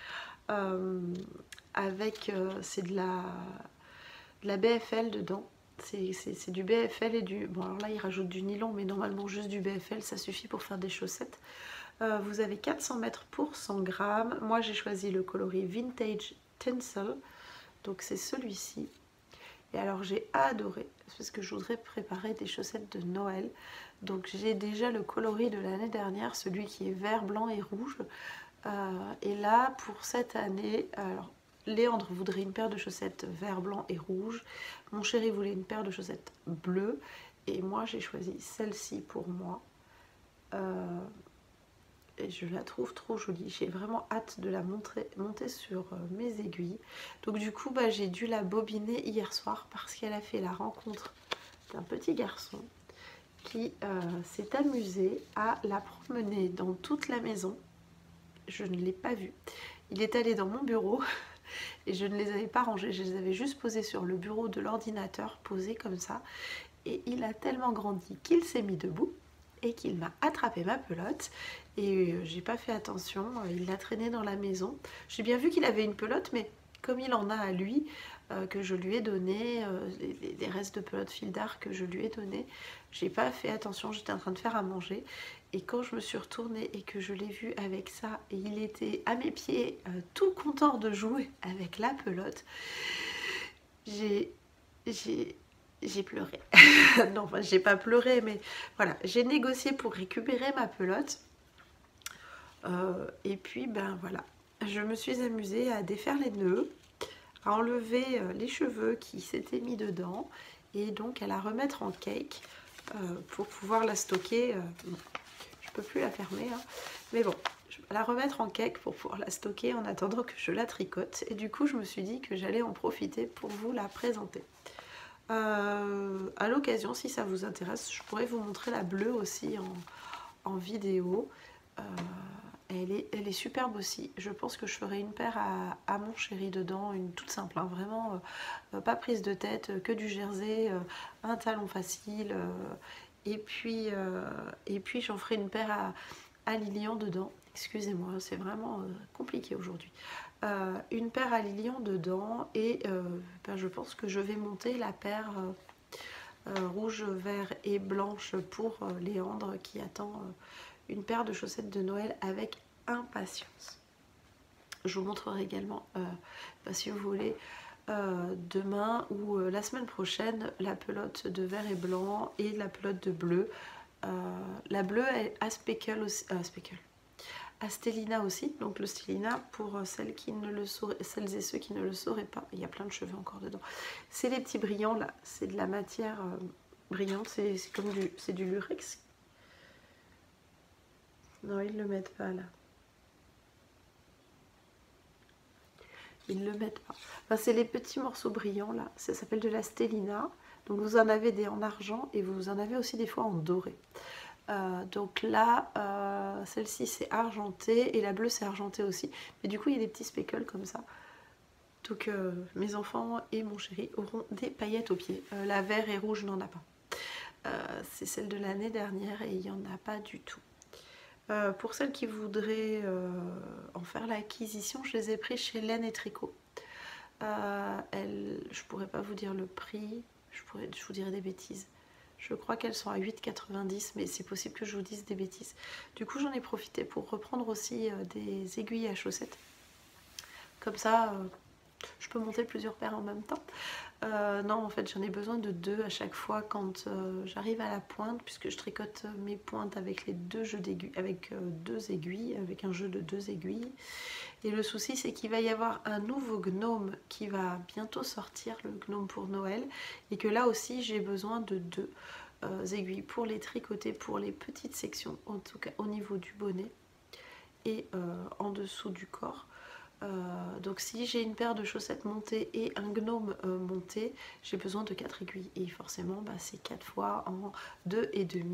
Speaker 1: avec c'est de la BFL dedans. C'est du BFL et du... Bon alors là ils rajoutent du nylon mais normalement juste du BFL ça suffit pour faire des chaussettes. Vous avez 400 mètres pour 100 grammes. Moi j'ai choisi le coloris Vintage Tinsel. Donc c'est celui-ci. Et alors j'ai adoré, parce que je voudrais préparer des chaussettes de Noël. Donc j'ai déjà le coloris de l'année dernière, celui qui est vert, blanc et rouge. Et là pour cette année, alors Léandre voudrait une paire de chaussettes vert, blanc et rouge. Mon chéri voulait une paire de chaussettes bleues. Et moi j'ai choisi celle-ci pour moi. Et je la trouve trop jolie. J'ai vraiment hâte de la monter sur mes aiguilles. Donc du coup, j'ai dû la bobiner hier soir parce qu'elle a fait la rencontre d'un petit garçon qui s'est amusé à la promener dans toute la maison. Je ne l'ai pas vu. Il est allé dans mon bureau et je ne les avais pas rangés. Je les avais juste posés sur le bureau de l'ordinateur, posés comme ça. Et il a tellement grandi qu'il s'est mis debout et qu'il m'a attrapé ma pelote et j'ai pas fait attention, il l'a traîné dans la maison. J'ai bien vu qu'il avait une pelote mais comme il en a à lui, que je lui ai donné, des restes de pelote fil d'art que je lui ai donné, j'ai pas fait attention, j'étais en train de faire à manger et quand je me suis retournée et que je l'ai vu avec ça et il était à mes pieds tout content de jouer avec la pelote, j'ai pleuré. Non, enfin, j'ai pas pleuré, mais voilà, j'ai négocié pour récupérer ma pelote. Et puis, voilà, je me suis amusée à défaire les nœuds, à enlever les cheveux qui s'étaient mis dedans, et donc à la remettre en cake pour pouvoir la stocker. Je peux plus la fermer, hein, mais bon, je vais la remettre en cake pour pouvoir la stocker en attendant que je la tricote. Et du coup, je me suis dit que j'allais en profiter pour vous la présenter. À l'occasion, si ça vous intéresse, je pourrais vous montrer la bleue aussi en vidéo. Elle est superbe aussi. Je pense que je ferai une paire à mon chéri dedans, une toute simple, hein, vraiment pas prise de tête, que du jersey, un talon facile. Et puis j'en ferai une paire à Lilian dedans. Excusez-moi, c'est vraiment compliqué aujourd'hui. Une paire à Lilian dedans et je pense que je vais monter la paire rouge, vert et blanche pour Léandre qui attend une paire de chaussettes de Noël avec impatience. Je vous montrerai également, si vous voulez, demain ou la semaine prochaine, la pelote de vert et blanc et la pelote de bleu. La bleue est à speckle aussi, à stellina aussi, donc le stellina pour celles et ceux qui ne le sauraient pas, il y a plein de cheveux encore dedans. C'est les petits brillants là, c'est de la matière brillante, c'est comme du lurex. Non, ils le mettent pas là. Ils le mettent pas. Enfin, c'est les petits morceaux brillants là, ça s'appelle de la stellina. Donc vous en avez des en argent et vous en avez aussi des fois en doré. Donc là, celle-ci c'est argenté et la bleue c'est argenté aussi. Mais du coup il y a des petits speckles comme ça. Donc mes enfants et mon chéri auront des paillettes aux pieds. La vert et rouge n'en a pas. C'est celle de l'année dernière et il n'y en a pas du tout. Pour celles qui voudraient en faire l'acquisition, je les ai pris chez Laine et Tricot. Je pourrais pas vous dire le prix, je vous dirais des bêtises. Je crois qu'elles sont à 8,90 mais c'est possible que je vous dise des bêtises. Du coup j'en ai profité pour reprendre aussi des aiguilles à chaussettes. Comme ça je peux monter plusieurs paires en même temps. Non, en fait j'en ai besoin de 2 à chaque fois quand j'arrive à la pointe, puisque je tricote mes pointes avec les 2 jeux d'aiguilles, avec 2 aiguilles, avec un jeu de 2 aiguilles. Et le souci c'est qu'il va y avoir un nouveau gnome qui va bientôt sortir, le gnome pour Noël, et que là aussi j'ai besoin de 2 aiguilles pour les tricoter pour les petites sections, en tout cas au niveau du bonnet et en dessous du corps. Donc si j'ai une paire de chaussettes montées et un gnome monté, j'ai besoin de 4 aiguilles et forcément c'est 4 fois en 2,5.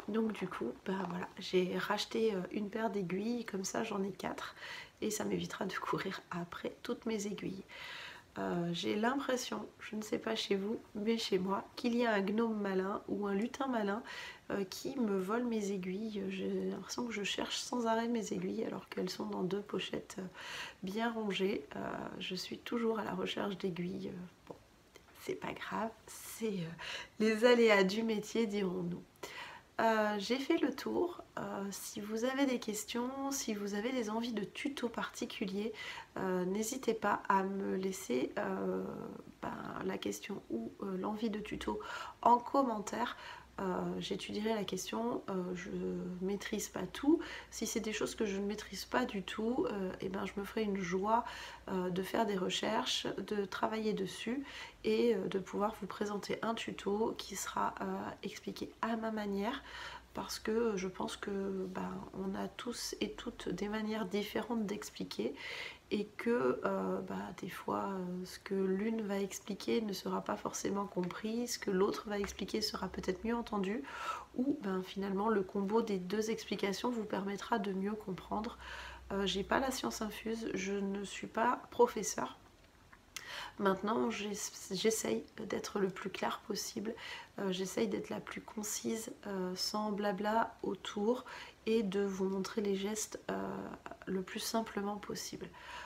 Speaker 1: Donc du coup, voilà, j'ai racheté une paire d'aiguilles, comme ça j'en ai 4 et ça m'évitera de courir après toutes mes aiguilles. J'ai l'impression, je ne sais pas chez vous, mais chez moi, qu'il y a un gnome malin ou un lutin malin qui me vole mes aiguilles. J'ai l'impression que je cherche sans arrêt mes aiguilles alors qu'elles sont dans 2 pochettes bien rangées. Je suis toujours à la recherche d'aiguilles. Bon, c'est pas grave, c'est les aléas du métier, dirons-nous. J'ai fait le tour. Si vous avez des questions, si vous avez des envies de tutos particuliers, n'hésitez pas à me laisser la question ou l'envie de tuto en commentaire. J'étudierai la question, je maîtrise pas tout. Si c'est des choses que je ne maîtrise pas du tout, je me ferai une joie de faire des recherches, de travailler dessus et de pouvoir vous présenter un tuto qui sera expliqué à ma manière, parce que je pense que on a tous et toutes des manières différentes d'expliquer et que des fois ce que l'une va expliquer ne sera pas forcément compris, ce que l'autre va expliquer sera peut-être mieux entendu, ou finalement le combo des 2 explications vous permettra de mieux comprendre. J'ai pas la science infuse, je ne suis pas professeur. Maintenant, j'essaye d'être le plus clair possible, j'essaye d'être la plus concise, sans blabla autour, et de vous montrer les gestes le plus simplement possible.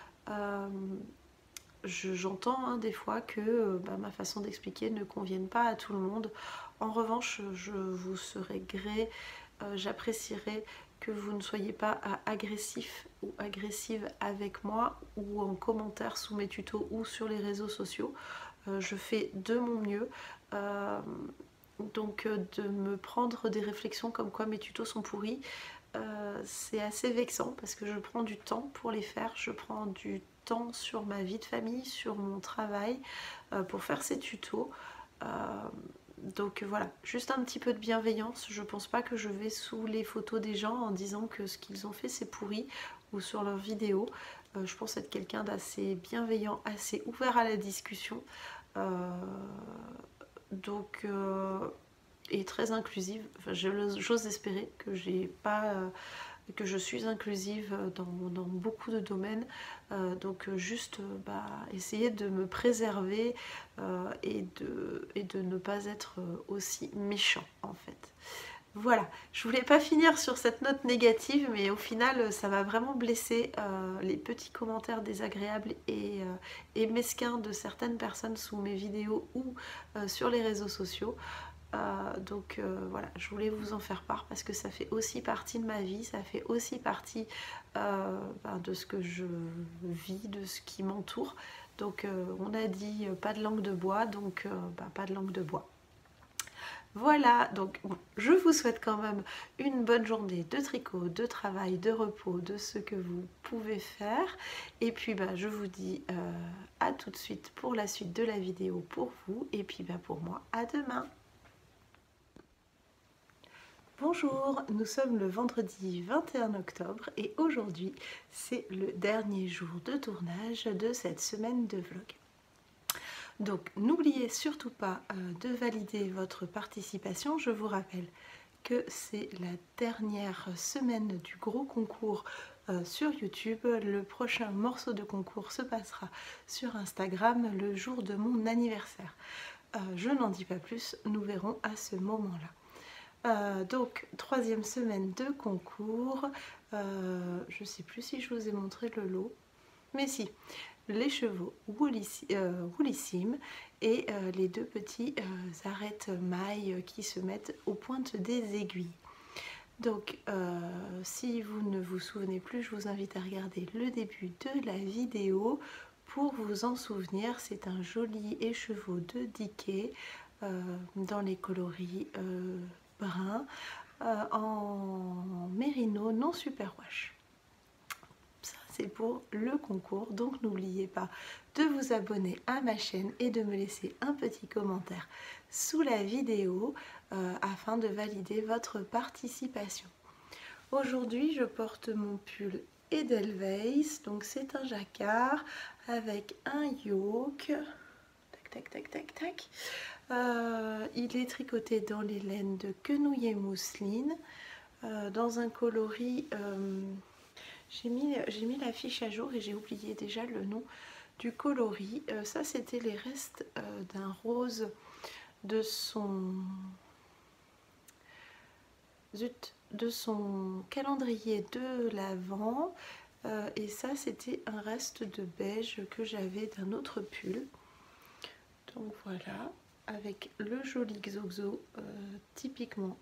Speaker 1: J'entends des fois que ma façon d'expliquer ne convienne pas à tout le monde. En revanche, je vous serai gré, j'apprécierais que vous ne soyez pas agressif ou agressive avec moi ou en commentaire sous mes tutos ou sur les réseaux sociaux. Je fais de mon mieux. Donc de me prendre des réflexions comme quoi mes tutos sont pourris, c'est assez vexant parce que je prends du temps pour les faire, je prends du temps sur ma vie de famille, sur mon travail pour faire ces tutos. Donc voilà, juste un petit peu de bienveillance. Je pense pas que je vais sous les photos des gens en disant que ce qu'ils ont fait c'est pourri ou sur leurs vidéos. Je pense être quelqu'un d'assez bienveillant, assez ouvert à la discussion. Donc et très inclusive. Enfin, j'ose espérer que que je suis inclusive dans beaucoup de domaines. Donc juste essayer de me préserver et de ne pas être aussi méchant en fait. Voilà, je voulais pas finir sur cette note négative, mais au final ça m'a vraiment blessé les petits commentaires désagréables et mesquins de certaines personnes sous mes vidéos ou sur les réseaux sociaux. Voilà, je voulais vous en faire part parce que ça fait aussi partie de ma vie, ça fait aussi partie de ce que je vis, de ce qui m'entoure. Donc on a dit pas de langue de bois, donc pas de langue de bois. Voilà, donc bon, je vous souhaite quand même une bonne journée de tricot, de travail, de repos, de ce que vous pouvez faire. Et puis je vous dis à tout de suite pour la suite de la vidéo pour vous. Et puis pour moi, à demain. Bonjour, nous sommes le vendredi 21 octobre et aujourd'hui c'est le dernier jour de tournage de cette semaine de vlog. Donc n'oubliez surtout pas de valider votre participation. Je vous rappelle que c'est la dernière semaine du gros concours sur YouTube. Le prochain morceau de concours se passera sur Instagram le jour de mon anniversaire. Je n'en dis pas plus, nous verrons à ce moment-là. Donc 3e semaine de concours, je ne sais plus si je vous ai montré le lot, mais si, les chevaux Woolissime et les 2 petits arêtes mailles qui se mettent aux pointes des aiguilles. Donc si vous ne vous souvenez plus, je vous invite à regarder le début de la vidéo pour vous en souvenir. C'est un joli écheveau de Dickey dans les coloris brun en mérino non superwash. Ça c'est pour le concours, donc n'oubliez pas de vous abonner à ma chaîne et de me laisser un petit commentaire sous la vidéo afin de valider votre participation. Aujourd'hui je porte mon pull Edelweiss, donc c'est un jacquard avec un yoke, tac tac tac tac tac, Il est tricoté dans les laines de quenouiller mousseline, dans un coloris. J'ai mis la fiche à jour et j'ai oublié déjà le nom du coloris. Ça, c'était les restes d'un rose de son calendrier de l'Avent. Et ça, c'était un reste de beige que j'avais d'un autre pull. Donc voilà, avec le joli xoxo, typiquement.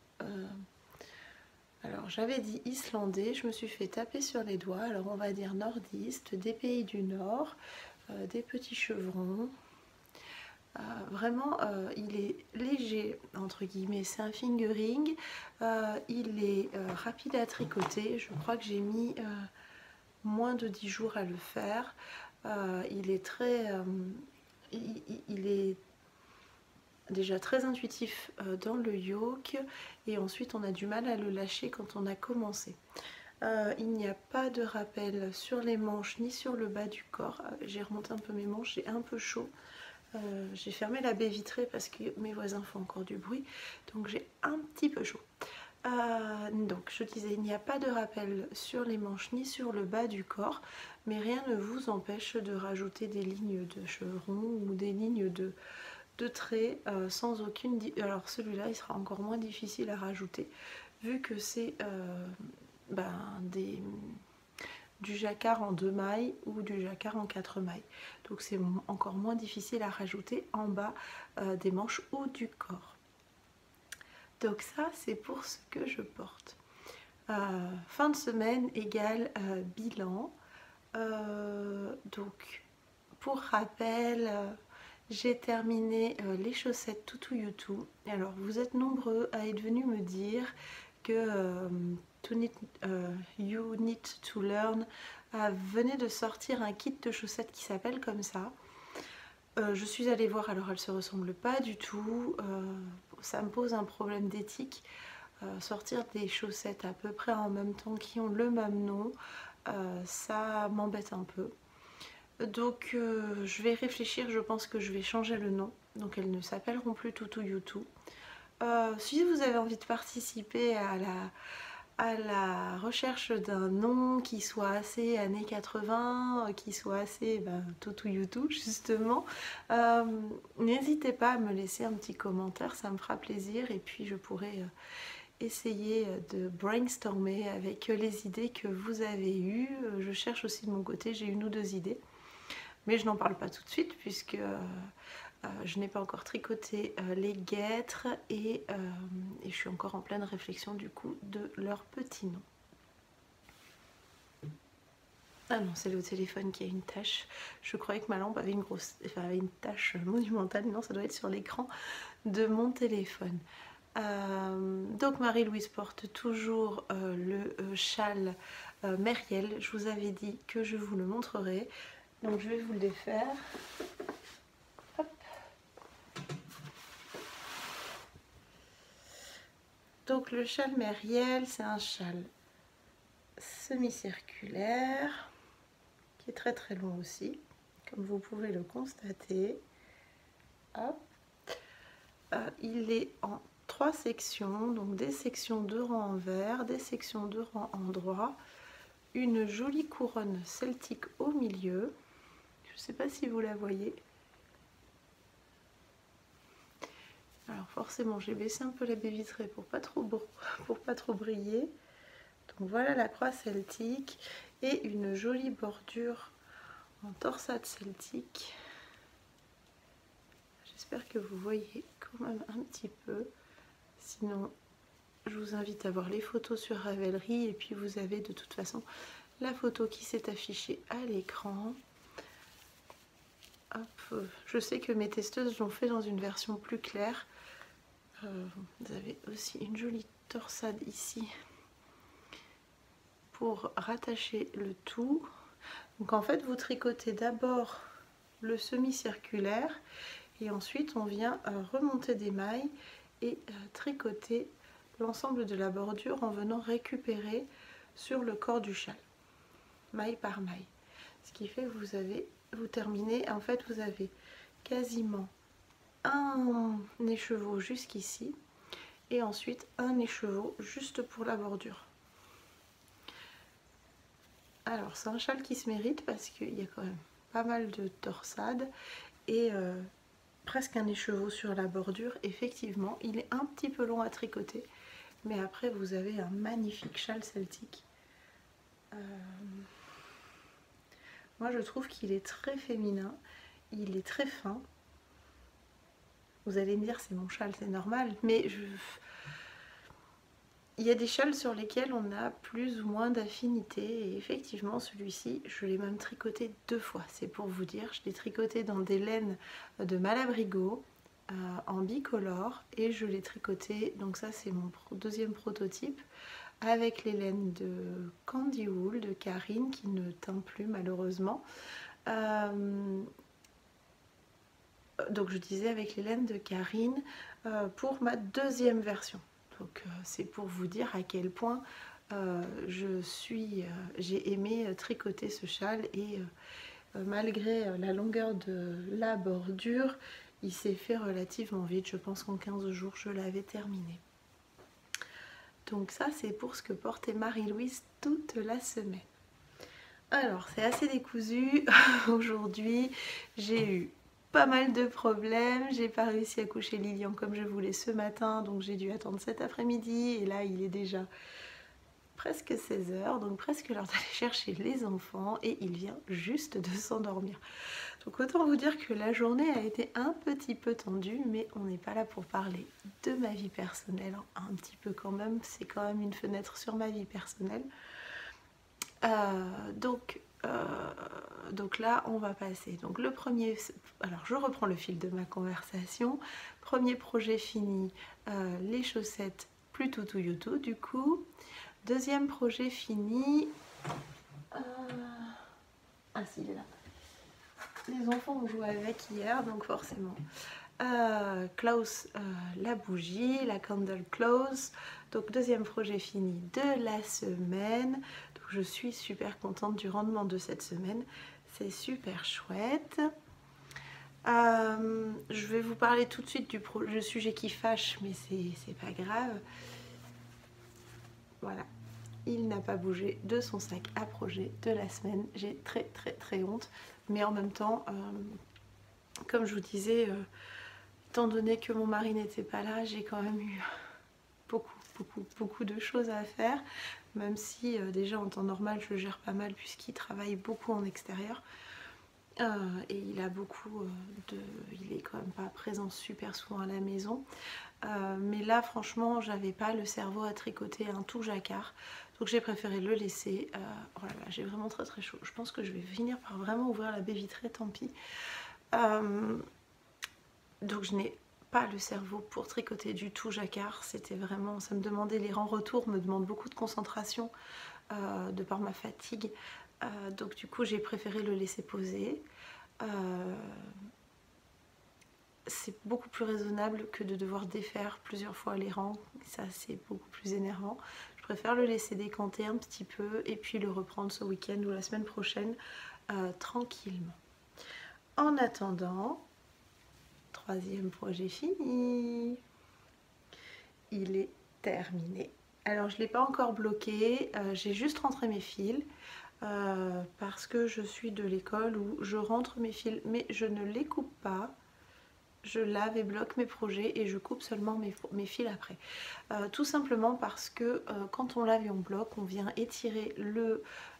Speaker 1: Alors j'avais dit islandais, je me suis fait taper sur les doigts. Alors on va dire nordiste, des pays du Nord, des petits chevrons. Vraiment, il est léger, entre guillemets, c'est un fingering. Il est rapide à tricoter. Je crois que j'ai mis moins de 10 jours à le faire. Il est très... il est déjà très intuitif dans le yoke et ensuite on a du mal à le lâcher quand on a commencé. Il n'y a pas de rappel sur les manches ni sur le bas du corps. J'ai remonté un peu mes manches, j'ai un peu chaud. J'ai fermé la baie vitrée parce que mes voisins font encore du bruit, donc j'ai un petit peu chaud. Donc je disais, il n'y a pas de rappel sur les manches ni sur le bas du corps, mais rien ne vous empêche de rajouter des lignes de chevrons ou des lignes de traits sans aucune... Alors celui-là, il sera encore moins difficile à rajouter, vu que c'est du jacquard en 2 mailles ou du jacquard en 4 mailles. Donc c'est encore moins difficile à rajouter en bas des manches ou du corps. Donc ça, c'est pour ce que je porte. Fin de semaine égale bilan. Donc pour rappel, j'ai terminé les chaussettes Tutu Yutu. Alors vous êtes nombreux à être venus me dire que You Need to Learn venait de sortir un kit de chaussettes qui s'appelle comme ça. Je suis allée voir, alors elles ne se ressemblent pas du tout. Ça me pose un problème d'éthique. Sortir des chaussettes à peu près en même temps qui ont le même nom, ça m'embête un peu. Donc je vais réfléchir, je pense que je vais changer le nom. Donc elles ne s'appelleront plus Tutu Yutu. Si vous avez envie de participer à la recherche d'un nom qui soit assez années 80, qui soit assez Tutu Yutu justement, n'hésitez pas à me laisser un petit commentaire, ça me fera plaisir et puis je pourrai essayer de brainstormer avec les idées que vous avez eues. Je cherche aussi de mon côté, j'ai une ou deux idées, mais je n'en parle pas tout de suite puisque je n'ai pas encore tricoté les guêtres et je suis encore en pleine réflexion du coup de leur petit nom. Ah non, c'est le téléphone qui a une tache. Je croyais que ma lampe avait une tache monumentale. Non, ça doit être sur l'écran de mon téléphone. Donc Marie-Louise porte toujours le châle Mériel. Je vous avais dit que je vous le montrerai. Donc je vais vous le défaire. Hop. Donc le châle Mériel, c'est un châle semi-circulaire qui est très très long aussi, comme vous pouvez le constater. Hop. Il est en 3 sections, donc des sections de rang en vert, des sections de rang en droit, une jolie couronne celtique au milieu. Je ne sais pas si vous la voyez. Alors forcément j'ai baissé un peu la baie vitrée pour pas trop briller. Donc voilà la croix celtique et une jolie bordure en torsade celtique. J'espère que vous voyez quand même un petit peu. Sinon je vous invite à voir les photos sur Ravelry et puis vous avez de toute façon la photo qui s'est affichée à l'écran. Je sais que mes testeuses l'ont fait dans une version plus claire. Vous avez aussi une jolie torsade ici pour rattacher le tout. Donc en fait vous tricotez d'abord le semi-circulaire et ensuite on vient remonter des mailles et tricoter l'ensemble de la bordure en venant récupérer sur le corps du châle, maille par maille. Ce qui fait que vous terminez, en fait vous avez quasiment un écheveau jusqu'ici et ensuite un écheveau juste pour la bordure. Alors c'est un châle qui se mérite parce qu'il y a quand même pas mal de torsade et presque un écheveau sur la bordure. Effectivement, il est un petit peu long à tricoter, mais après vous avez un magnifique châle celtique. Moi je trouve qu'il est très féminin, il est très fin. Vous allez me dire c'est mon châle, c'est normal, mais il y a des châles sur lesquels on a plus ou moins d'affinité et effectivement celui-ci je l'ai même tricoté 2 fois, c'est pour vous dire. Je l'ai tricoté dans des laines de Malabrigo en bicolore et je l'ai tricoté, donc ça c'est mon deuxième prototype, avec les laines de Candy Wool de Karine qui ne teint plus malheureusement. Donc je disais avec les laines de Karine pour ma deuxième version. Donc c'est pour vous dire à quel point j'ai aimé tricoter ce châle et malgré la longueur de la bordure, il s'est fait relativement vite. Je pense qu'en 15 jours je l'avais terminé. Donc ça c'est pour ce que portait Marie-Louise toute la semaine. Alors c'est assez décousu. Aujourd'hui j'ai eu pas mal de problèmes, j'ai pas réussi à coucher Lilian comme je voulais ce matin, donc j'ai dû attendre cet après-midi et là il est déjà presque 16 h, donc presque l'heure d'aller chercher les enfants et il vient juste de s'endormir. Donc autant vous dire que la journée a été un petit peu tendue, mais on n'est pas là pour parler de ma vie personnelle, un petit peu quand même, c'est quand même une fenêtre sur ma vie personnelle. Donc là on va passer, donc le premier, alors je reprends le fil de ma conversation. Premier projet fini, les chaussettes plus toutou youtou du coup. Deuxième projet fini, ah si il est là, les enfants ont joué avec hier donc forcément. Klaus, la bougie, la candle Klaus. Donc deuxième projet fini de la semaine. Donc je suis super contente du rendement de cette semaine. C'est super chouette. Je vais vous parler tout de suite du sujet qui fâche, mais c'est pas grave. Voilà. Il n'a pas bougé de son sac à projet de la semaine. J'ai très honte. Mais en même temps, comme je vous disais, étant donné que mon mari n'était pas là, j'ai quand même eu beaucoup de choses à faire, même si déjà en temps normal je gère pas mal puisqu'il travaille beaucoup en extérieur et il a il est quand même pas présent super souvent à la maison, mais là franchement j'avais pas le cerveau à tricoter un tout jacquard, donc j'ai préféré le laisser. Oh là là, j'ai vraiment très chaud, je pense que je vais finir par vraiment ouvrir la baie vitrée, tant pis. Donc je n'ai pas le cerveau pour tricoter du tout jacquard, c'était vraiment, ça me demandait, les rangs retours me demandent beaucoup de concentration de par ma fatigue, donc du coup j'ai préféré le laisser poser. C'est beaucoup plus raisonnable que de devoir défaire plusieurs fois les rangs, ça c'est beaucoup plus énervant. Je préfère le laisser décanter un petit peu et puis le reprendre ce week-end ou la semaine prochaine tranquillement. En attendant, troisième projet fini, il est terminé. Alors je ne l'ai pas encore bloqué, j'ai juste rentré mes fils parce que je suis de l'école où je rentre mes fils mais je ne les coupe pas. Je lave et bloque mes projets et je coupe seulement mes fils après. Tout simplement parce que quand on lave et on bloque, on vient étirer le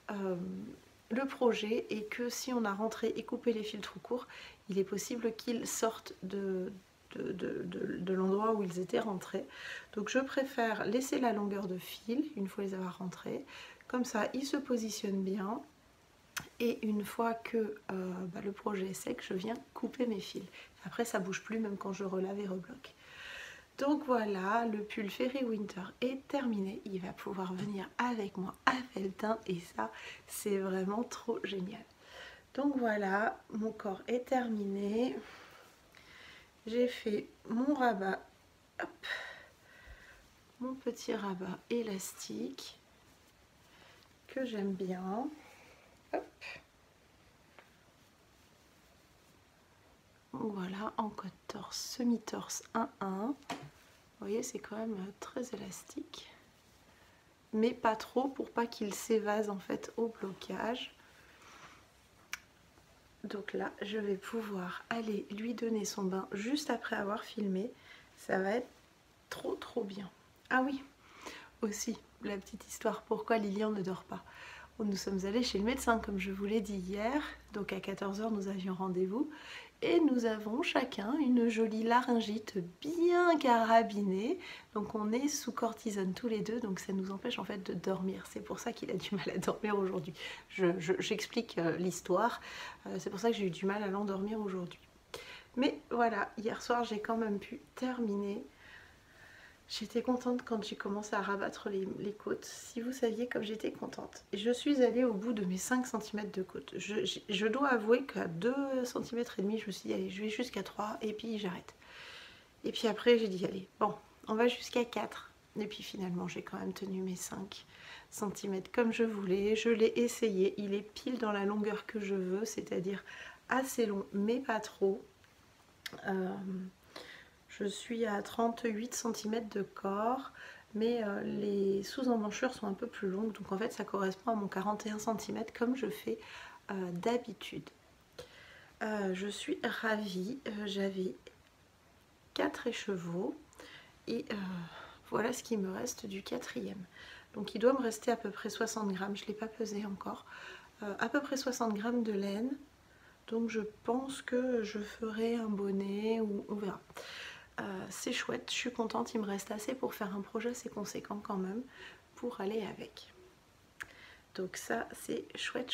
Speaker 1: projet et que si on a rentré et coupé les fils trop courts, il est possible qu'ils sortent de l'endroit où ils étaient rentrés. Donc je préfère laisser la longueur de fil une fois les avoir rentrés. Comme ça, ils se positionnent bien. Et une fois que le projet est sec, je viens couper mes fils. Après, ça bouge plus même quand je relave et rebloque. Donc voilà, le pull Fairy Winter est terminé. Il va pouvoir venir avec moi à Felletin et ça, c'est vraiment trop génial. Donc voilà, mon corps est terminé. J'ai fait mon rabat, hop, mon petit rabat élastique que j'aime bien. Hop. Donc voilà, en côte torse, semi-torse 1-1. Vous voyez, c'est quand même très élastique. Mais pas trop pour pas qu'il s'évase en fait au blocage. Donc là, je vais pouvoir aller lui donner son bain juste après avoir filmé. Ça va être trop bien. Ah oui, aussi, la petite histoire, pourquoi Lilian ne dort pas. Nous sommes allés chez le médecin, comme je vous l'ai dit hier. Donc à 14 h, nous avions rendez-vous. Et nous avons chacun une jolie laryngite bien carabinée. Donc on est sous cortisone tous les deux, donc ça nous empêche en fait de dormir. C'est pour ça qu'il a du mal à dormir aujourd'hui. J'explique l'histoire. C'est pour ça que j'ai eu du mal à l'endormir aujourd'hui. Mais voilà, hier soir j'ai quand même pu terminer. J'étais contente quand j'ai commencé à rabattre les côtes. Si vous saviez comme j'étais contente. Et je suis allée au bout de mes 5 cm de côte. Je dois avouer qu'à 2,5 cm, je me suis dit, allez, je vais jusqu'à 3 et puis j'arrête. Et puis après, j'ai dit, allez, bon, on va jusqu'à 4. Et puis finalement, j'ai quand même tenu mes 5 cm comme je voulais. Je l'ai essayé. Il est pile dans la longueur que je veux, c'est-à-dire assez long, mais pas trop. Je suis à 38 cm de corps, mais les sous-emmanchures sont un peu plus longues, donc en fait ça correspond à mon 41 cm comme je fais d'habitude. Je suis ravie, j'avais 4 écheveaux et voilà ce qui me reste du 4e. Donc il doit me rester à peu près 60 grammes, je ne l'ai pas pesé encore, à peu près 60 grammes de laine. Donc je pense que je ferai un bonnet ou on verra. C'est chouette, je suis contente, il me reste assez pour faire un projet assez conséquent quand même pour aller avec. Donc ça c'est chouette.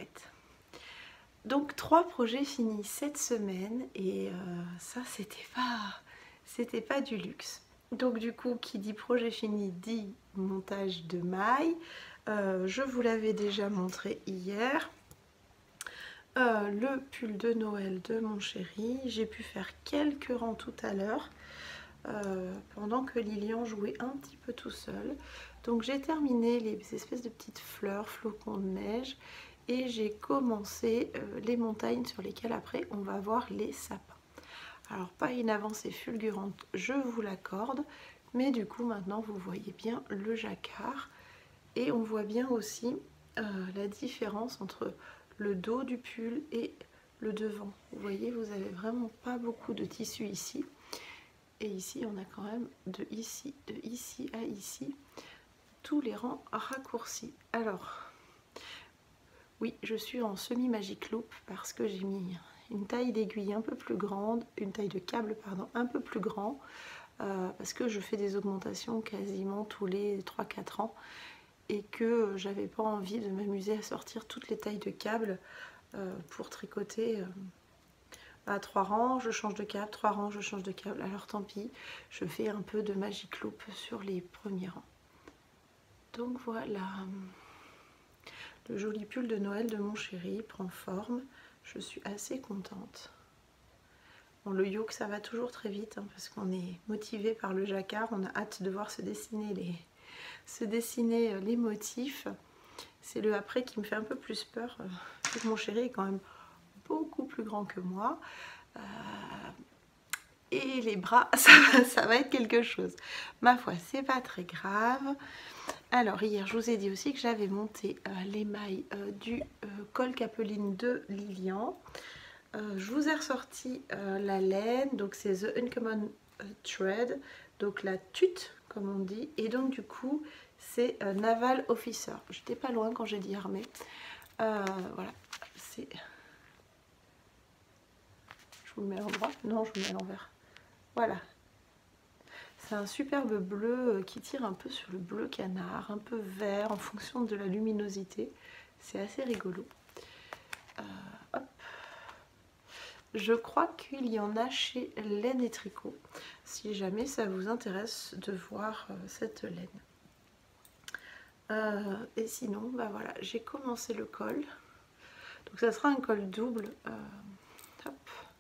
Speaker 1: Donc 3 projets finis cette semaine et ça c'était pas du luxe. Donc du coup qui dit projet fini dit montage de mailles. Je vous l'avais déjà montré hier. Le pull de Noël de mon chéri, j'ai pu faire quelques rangs tout à l'heure pendant que Lilian jouait un petit peu tout seul. Donc j'ai terminé les espèces de petites fleurs, flocons de neige, et j'ai commencé les montagnes sur lesquelles après on va voir les sapins. Alors pas une avancée fulgurante, je vous l'accorde, mais du coup maintenant vous voyez bien le jacquard et on voit bien aussi la différence entre le dos du pull et le devant. Vous voyez, vous avez vraiment pas beaucoup de tissu ici. Et ici, on a quand même de ici à ici, tous les rangs raccourcis. Alors, oui, je suis en semi-magic loop parce que j'ai mis une taille d'aiguille un peu plus grande, une taille de câble, pardon, un peu plus grand, parce que je fais des augmentations quasiment tous les 3-4 ans et que j'avais pas envie de m'amuser à sortir toutes les tailles de câble pour tricoter à 3 rangs, je change de câble, 3 rangs, je change de câble. Alors tant pis, je fais un peu de magic loop sur les premiers rangs. Donc voilà, le joli pull de Noël de mon chéri prend forme. Je suis assez contente. Bon, le yoke, ça va toujours très vite hein, parce qu'on est motivé par le jacquard. On a hâte de voir se dessiner les motifs. C'est le après qui me fait un peu plus peur. Mon chéri est quand même beaucoup plus grand que moi. Et les bras, ça va être quelque chose. Ma foi, c'est pas très grave. Alors hier, je vous ai dit aussi que j'avais monté les mailles du col capeline de Lilian. Je vous ai ressorti la laine, donc c'est The Uncommon Thread, donc la tute comme on dit, et donc du coup c'est Naval Officer. J'étais pas loin quand j'ai dit armée. Voilà, c'est... Je vous le mets à l'endroit? Non, je vous le mets à l'envers. Voilà. C'est un superbe bleu qui tire un peu sur le bleu canard, un peu vert en fonction de la luminosité. C'est assez rigolo. Hop. Je crois qu'il y en a chez Laine et Tricot, si jamais ça vous intéresse de voir cette laine. Et sinon, bah voilà, j'ai commencé le col. Donc ça sera un col double. Hop.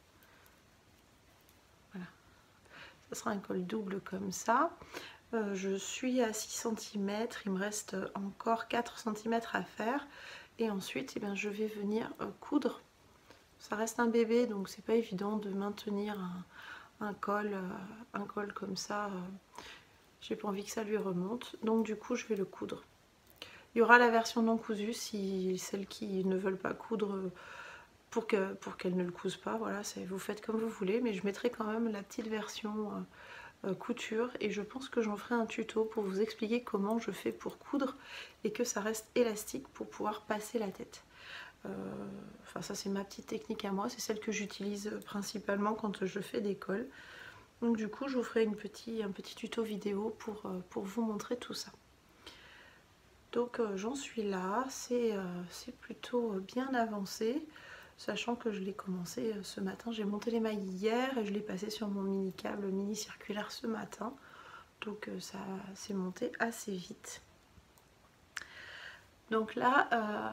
Speaker 1: Voilà. Ça sera un col double comme ça. Je suis à 6 cm, il me reste encore 4 cm à faire. Et ensuite, eh bien, je vais venir coudre ça reste un bébé, donc c'est pas évident de maintenir un col comme ça. J'ai pas envie que ça lui remonte, donc du coup je vais le coudre. Il y aura la version non cousue si celles qui ne veulent pas coudre pour qu'elles ne le cousent pas. Voilà, vous faites comme vous voulez, mais je mettrai quand même la petite version couture et je pense que j'en ferai un tuto pour vous expliquer comment je fais pour coudre et que ça reste élastique pour pouvoir passer la tête. Enfin ça c'est ma petite technique à moi, c'est celle que j'utilise principalement quand je fais des cols. Donc du coup je vous ferai un petit tuto vidéo pour vous montrer tout ça. Donc j'en suis là, c'est plutôt bien avancé, sachant que je l'ai commencé ce matin. J'ai monté les mailles hier et je l'ai passé sur mon mini câble mini circulaire ce matin. Donc ça s'est monté assez vite. Donc là,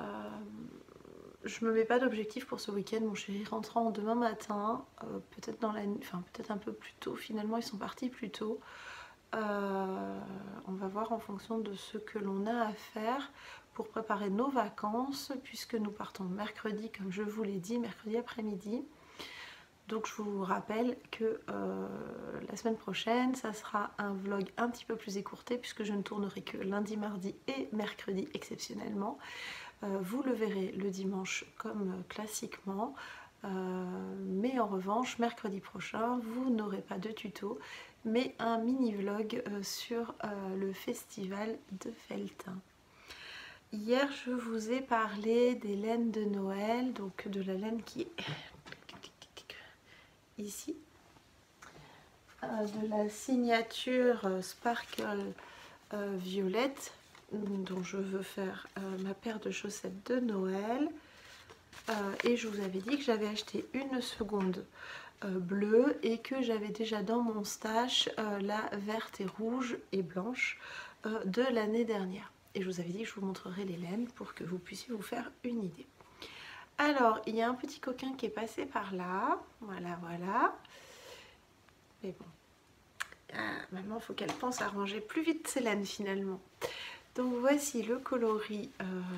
Speaker 1: je me mets pas d'objectif pour ce week-end. Mon chéri rentrant demain matin, peut-être dans la nuit, enfin peut-être un peu plus tôt. Finalement, ils sont partis plus tôt. On va voir en fonction de ce que l'on a à faire pour préparer nos vacances, puisque nous partons mercredi, comme je vous l'ai dit, mercredi après-midi. Donc je vous rappelle que la semaine prochaine, ça sera un vlog un petit peu plus écourté, puisque je ne tournerai que lundi, mardi et mercredi exceptionnellement. Vous le verrez le dimanche comme classiquement. Mais en revanche, mercredi prochain, vous n'aurez pas de tuto, mais un mini vlog sur le festival de Felletin. Hier, je vous ai parlé des laines de Noël, donc de la laine qui est ici, de la signature Sparkle Violette, dont je veux faire ma paire de chaussettes de Noël. Et je vous avais dit que j'avais acheté une seconde bleue et que j'avais déjà dans mon stash la verte et rouge et blanche de l'année dernière. Et je vous avais dit que je vous montrerai les laines pour que vous puissiez vous faire une idée. Alors, il y a un petit coquin qui est passé par là. Voilà, voilà. Mais bon, maman, il faut qu'elle pense à ranger plus vite ses laines finalement. Donc voici le coloris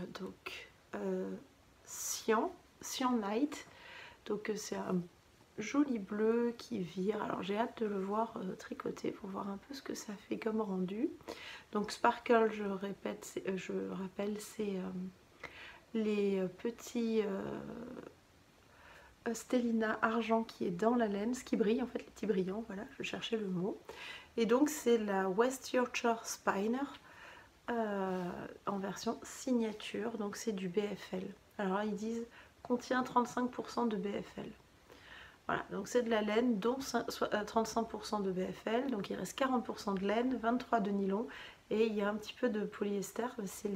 Speaker 1: Cyan Night. Donc c'est un joli bleu qui vire. Alors j'ai hâte de le voir tricoter pour voir un peu ce que ça fait comme rendu. Donc Sparkle, je rappelle, c'est les petits stellina argent qui est dans la laine, ce qui brille en fait, les petits brillants, voilà, je cherchais le mot. Et donc c'est la West Yorkshire Spiner en version signature, donc c'est du BFL. Alors là, ils disent contient 35% de BFL. Voilà, donc c'est de la laine dont 35% de BFL, donc il reste 40% de laine, 23% de nylon et il y a un petit peu de polyester, c'est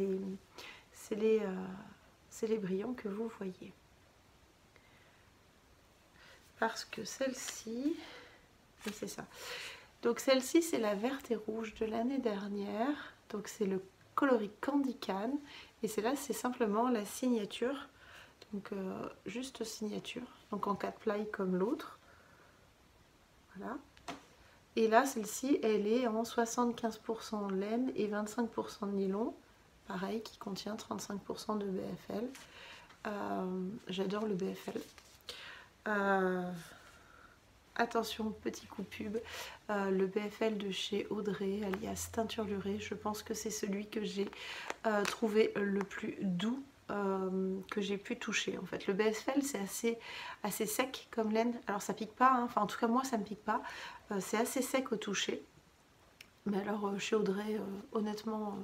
Speaker 1: les brillants que vous voyez. Parce que celle-ci, c'est ça. Donc celle-ci c'est la verte et rouge de l'année dernière, donc c'est le coloris Candy Can et celle-là c'est simplement la signature. Donc juste signature, donc en 4 ply comme l'autre. Voilà. Et là, celle-ci, elle est en 75% laine et 25% de nylon. Pareil, qui contient 35% de BFL. J'adore le BFL. Attention, petit coup pub. Le BFL de chez Audrey, alias Teinturlurée, je pense que c'est celui que j'ai trouvé le plus doux que j'ai pu toucher. En fait, le BFL c'est assez sec comme laine. Alors ça pique pas, hein. Enfin en tout cas moi ça me pique pas. C'est assez sec au toucher. Mais alors chez Audrey, honnêtement,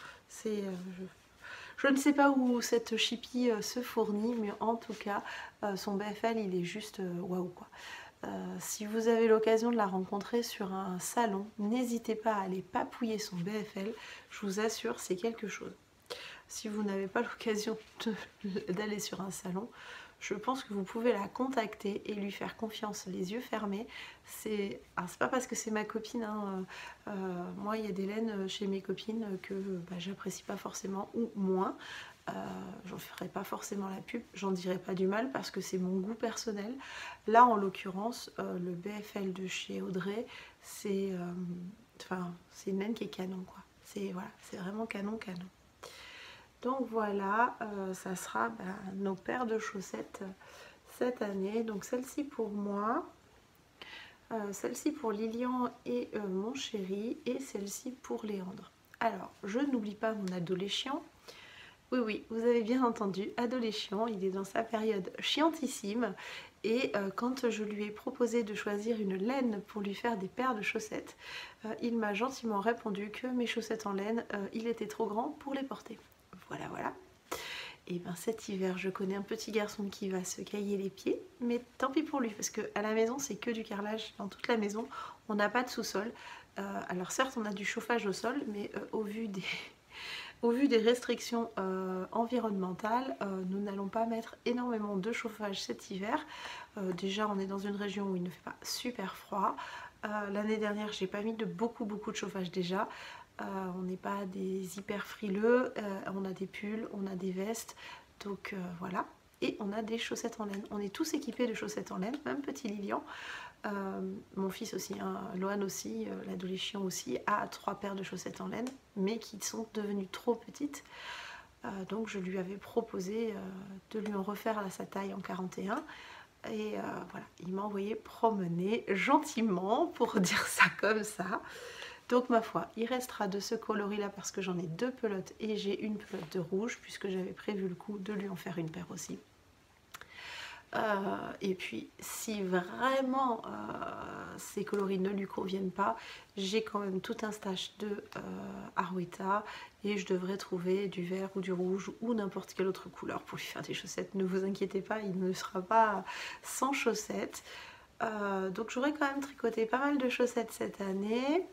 Speaker 1: je ne sais pas où cette chippie se fournit, mais en tout cas son BFL il est juste waouh quoi. Si vous avez l'occasion de la rencontrer sur un salon, n'hésitez pas à aller papouiller son BFL, je vous assure c'est quelque chose. Si vous n'avez pas l'occasion d'aller sur un salon, je pense que vous pouvez la contacter et lui faire confiance les yeux fermés. C'est pas parce que c'est ma copine, hein, moi il y a des laines chez mes copines que j'apprécie pas forcément ou moins. J'en ferai pas forcément la pub, j'en dirai pas du mal parce que c'est mon goût personnel. Là en l'occurrence, le BFL de chez Audrey, c'est une laine qui est canon quoi. Voilà, c'est vraiment canon. Donc voilà, ça sera nos paires de chaussettes cette année. Donc celle-ci pour moi, celle-ci pour Lilian et mon chéri, et celle-ci pour Léandre. Alors, je n'oublie pas mon adolescent. Oui, oui, vous avez bien entendu, adolescent, il est dans sa période chiantissime. Et quand je lui ai proposé de choisir une laine pour lui faire des paires de chaussettes, il m'a gentiment répondu que mes chaussettes en laine, il était trop grand pour les porter. Voilà, voilà. Et bien cet hiver, je connais un petit garçon qui va se cailler les pieds, mais tant pis pour lui, parce qu'à la maison, c'est que du carrelage dans toute la maison. On n'a pas de sous-sol. Alors certes, on a du chauffage au sol, mais au vu des restrictions environnementales, nous n'allons pas mettre énormément de chauffage cet hiver. Déjà, on est dans une région où il ne fait pas super froid. L'année dernière, j'ai pas mis de beaucoup de chauffage déjà. On n'est pas des hyper frileux, on a des pulls, on a des vestes, donc voilà. Et on a des chaussettes en laine. On est tous équipés de chaussettes en laine, même petit Lilian. Mon fils aussi, hein, Lohan aussi, l'adolescent aussi, a 3 paires de chaussettes en laine, mais qui sont devenues trop petites. Donc je lui avais proposé de lui en refaire à sa taille en 41. Et voilà, il m'a envoyé promener gentiment, pour dire ça comme ça. Donc ma foi, il restera de ce coloris là parce que j'en ai 2 pelotes et j'ai une pelote de rouge puisque j'avais prévu le coup de lui en faire une paire aussi. Et puis si vraiment ces coloris ne lui conviennent pas, j'ai quand même tout un stash de Arwetta et je devrais trouver du vert ou du rouge ou n'importe quelle autre couleur pour lui faire des chaussettes. Ne vous inquiétez pas, il ne sera pas sans chaussettes. Donc j'aurai quand même tricoté pas mal de chaussettes cette année.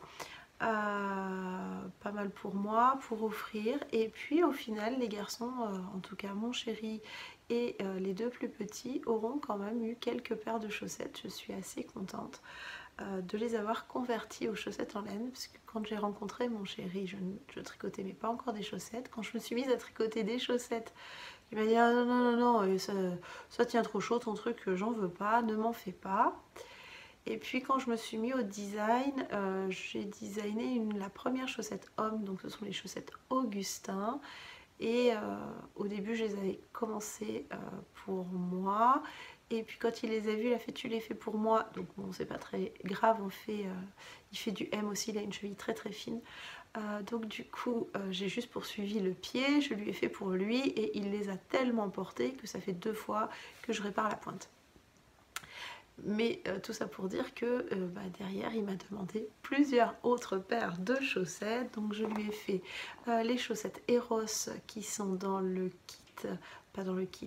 Speaker 1: Pas mal pour moi, pour offrir. Et puis au final, les garçons, en tout cas mon chéri et les 2 plus petits, auront quand même eu quelques paires de chaussettes. Je suis assez contente de les avoir convertis aux chaussettes en laine, parce que quand j'ai rencontré mon chéri, je tricotais mais pas encore des chaussettes. Quand je me suis mise à tricoter des chaussettes, il m'a dit ah, non, non, non, non, ça tient trop chaud ton truc, j'en veux pas, ne m'en fais pas. Et puis quand je me suis mis au design, j'ai designé la première chaussette homme, donc ce sont les chaussettes Augustin. Et au début je les avais commencées pour moi. Et puis quand il les a vues, il a fait tu les fais pour moi. Donc bon, c'est pas très grave, il fait du M aussi, il a une cheville très très fine. Donc du coup j'ai juste poursuivi le pied, je lui ai fait pour lui et il les a tellement portés que ça fait 2 fois que je répare la pointe. Mais tout ça pour dire que derrière il m'a demandé plusieurs autres paires de chaussettes. Donc je lui ai fait les chaussettes Eros qui sont dans le kit, pas dans le kit,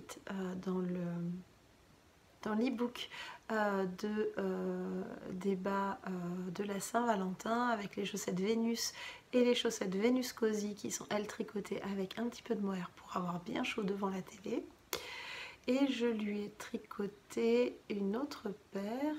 Speaker 1: dans l'e-book des bas de la Saint-Valentin, avec les chaussettes Vénus et les chaussettes Vénus Cozy qui sont elles tricotées avec un petit peu de mohair pour avoir bien chaud devant la télé. Et je lui ai tricoté une autre paire.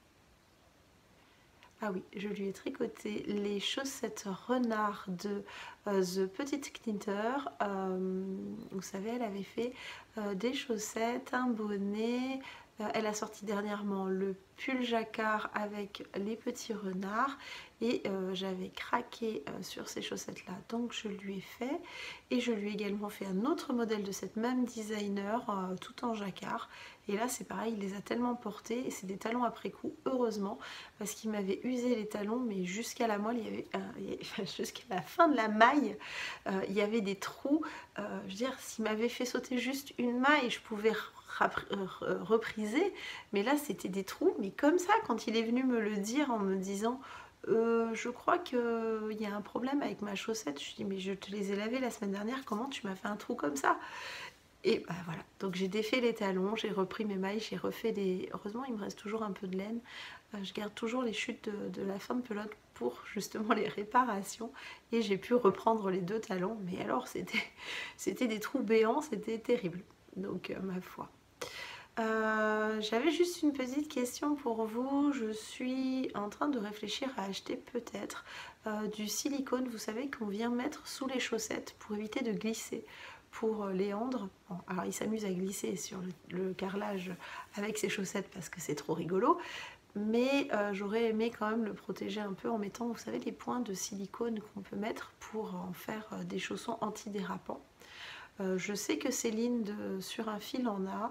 Speaker 1: Ah oui, je lui ai tricoté les chaussettes renard de The Petite Knitter. Vous savez, elle avait fait des chaussettes, un bonnet. Elle a sorti dernièrement le pull jacquard avec les petits renards. Et j'avais craqué sur ces chaussettes là, donc je lui ai fait. Et je lui ai également fait un autre modèle de cette même designer, tout en jacquard. Et là c'est pareil, il les a tellement portés, et c'est des talons après coup, heureusement, parce qu'il m'avait usé les talons, mais jusqu'à la moelle, jusqu'à la fin de la maille, il y avait des trous. Je veux dire, s'il m'avait fait sauter juste une maille, je pouvais repriser, mais là c'était des trous. Mais comme ça, quand il est venu me le dire en me disant je crois qu'il y a un problème avec ma chaussette, je dis mais je te les ai lavées la semaine dernière, comment tu m'as fait un trou comme ça? Et bah voilà, donc j'ai défait les talons, j'ai repris mes mailles, j'ai refait des... Heureusement il me reste toujours un peu de laine, je garde toujours les chutes de la fin de pelote pour justement les réparations, et j'ai pu reprendre les 2 talons, mais alors c'était des trous béants, c'était terrible, donc ma foi. J'avais juste une petite question pour vous. Je suis en train de réfléchir à acheter peut-être du silicone, vous savez, qu'on vient mettre sous les chaussettes pour éviter de glisser. Pour Léandre, bon, alors il s'amuse à glisser sur le carrelage avec ses chaussettes parce que c'est trop rigolo, mais j'aurais aimé quand même le protéger un peu en mettant, vous savez, les points de silicone qu'on peut mettre pour en faire des chaussons antidérapants. Je sais que Céline sur un fil en a.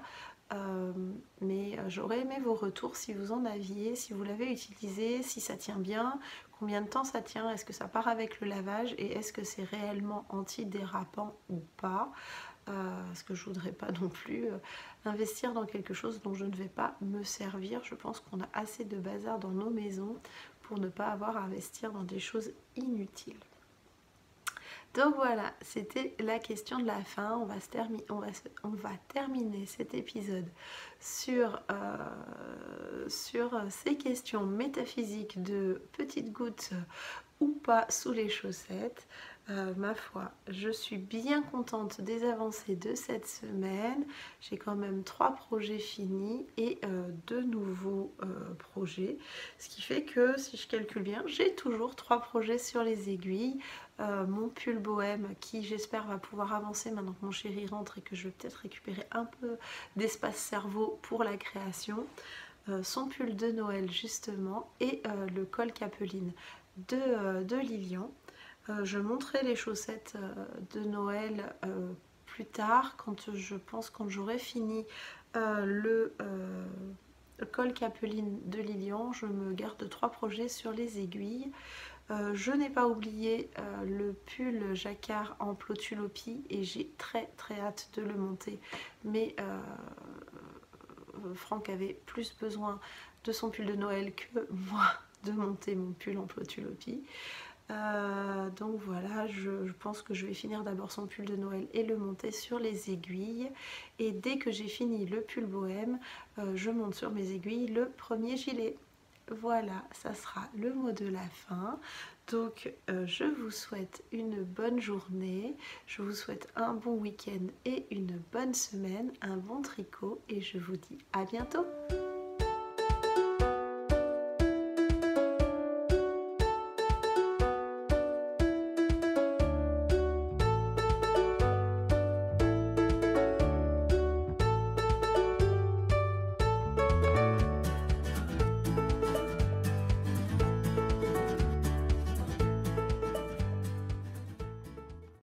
Speaker 1: mais j'aurais aimé vos retours si vous en aviez, si vous l'avez utilisé, si ça tient bien, combien de temps ça tient, est-ce que ça part avec le lavage et est-ce que c'est réellement antidérapant ou pas, parce que je voudrais pas non plus investir dans quelque chose dont je ne vais pas me servir. Je pense qu'on a assez de bazar dans nos maisons pour ne pas avoir à investir dans des choses inutiles. Donc voilà, c'était la question de la fin. On va terminer cet épisode sur ces questions métaphysiques de petites gouttes ou pas sous les chaussettes. Ma foi, je suis bien contente des avancées de cette semaine. J'ai quand même 3 projets finis et 2 nouveaux projets. Ce qui fait que, si je calcule bien, j'ai toujours 3 projets sur les aiguilles. Mon pull bohème qui, j'espère, va pouvoir avancer maintenant que mon chéri rentre et que je vais peut-être récupérer un peu d'espace cerveau pour la création. Son pull de Noël justement et le col capeline de Lilian. Je montrerai les chaussettes de Noël plus tard, quand j'aurai fini le col capeline de Lilian. Je me garde 3 projets sur les aiguilles. Je n'ai pas oublié le pull jacquard en plotulopie et j'ai très hâte de le monter, mais Franck avait plus besoin de son pull de Noël que moi de monter mon pull en plotulopie. Donc voilà, je pense que je vais finir d'abord son pull de Noël et le monter sur les aiguilles. Et dès que j'ai fini le pull bohème, je monte sur mes aiguilles le premier gilet. Voilà, ça sera le mot de la fin. Donc je vous souhaite une bonne journée, je vous souhaite un bon week-end et une bonne semaine, un bon tricot et je vous dis à bientôt.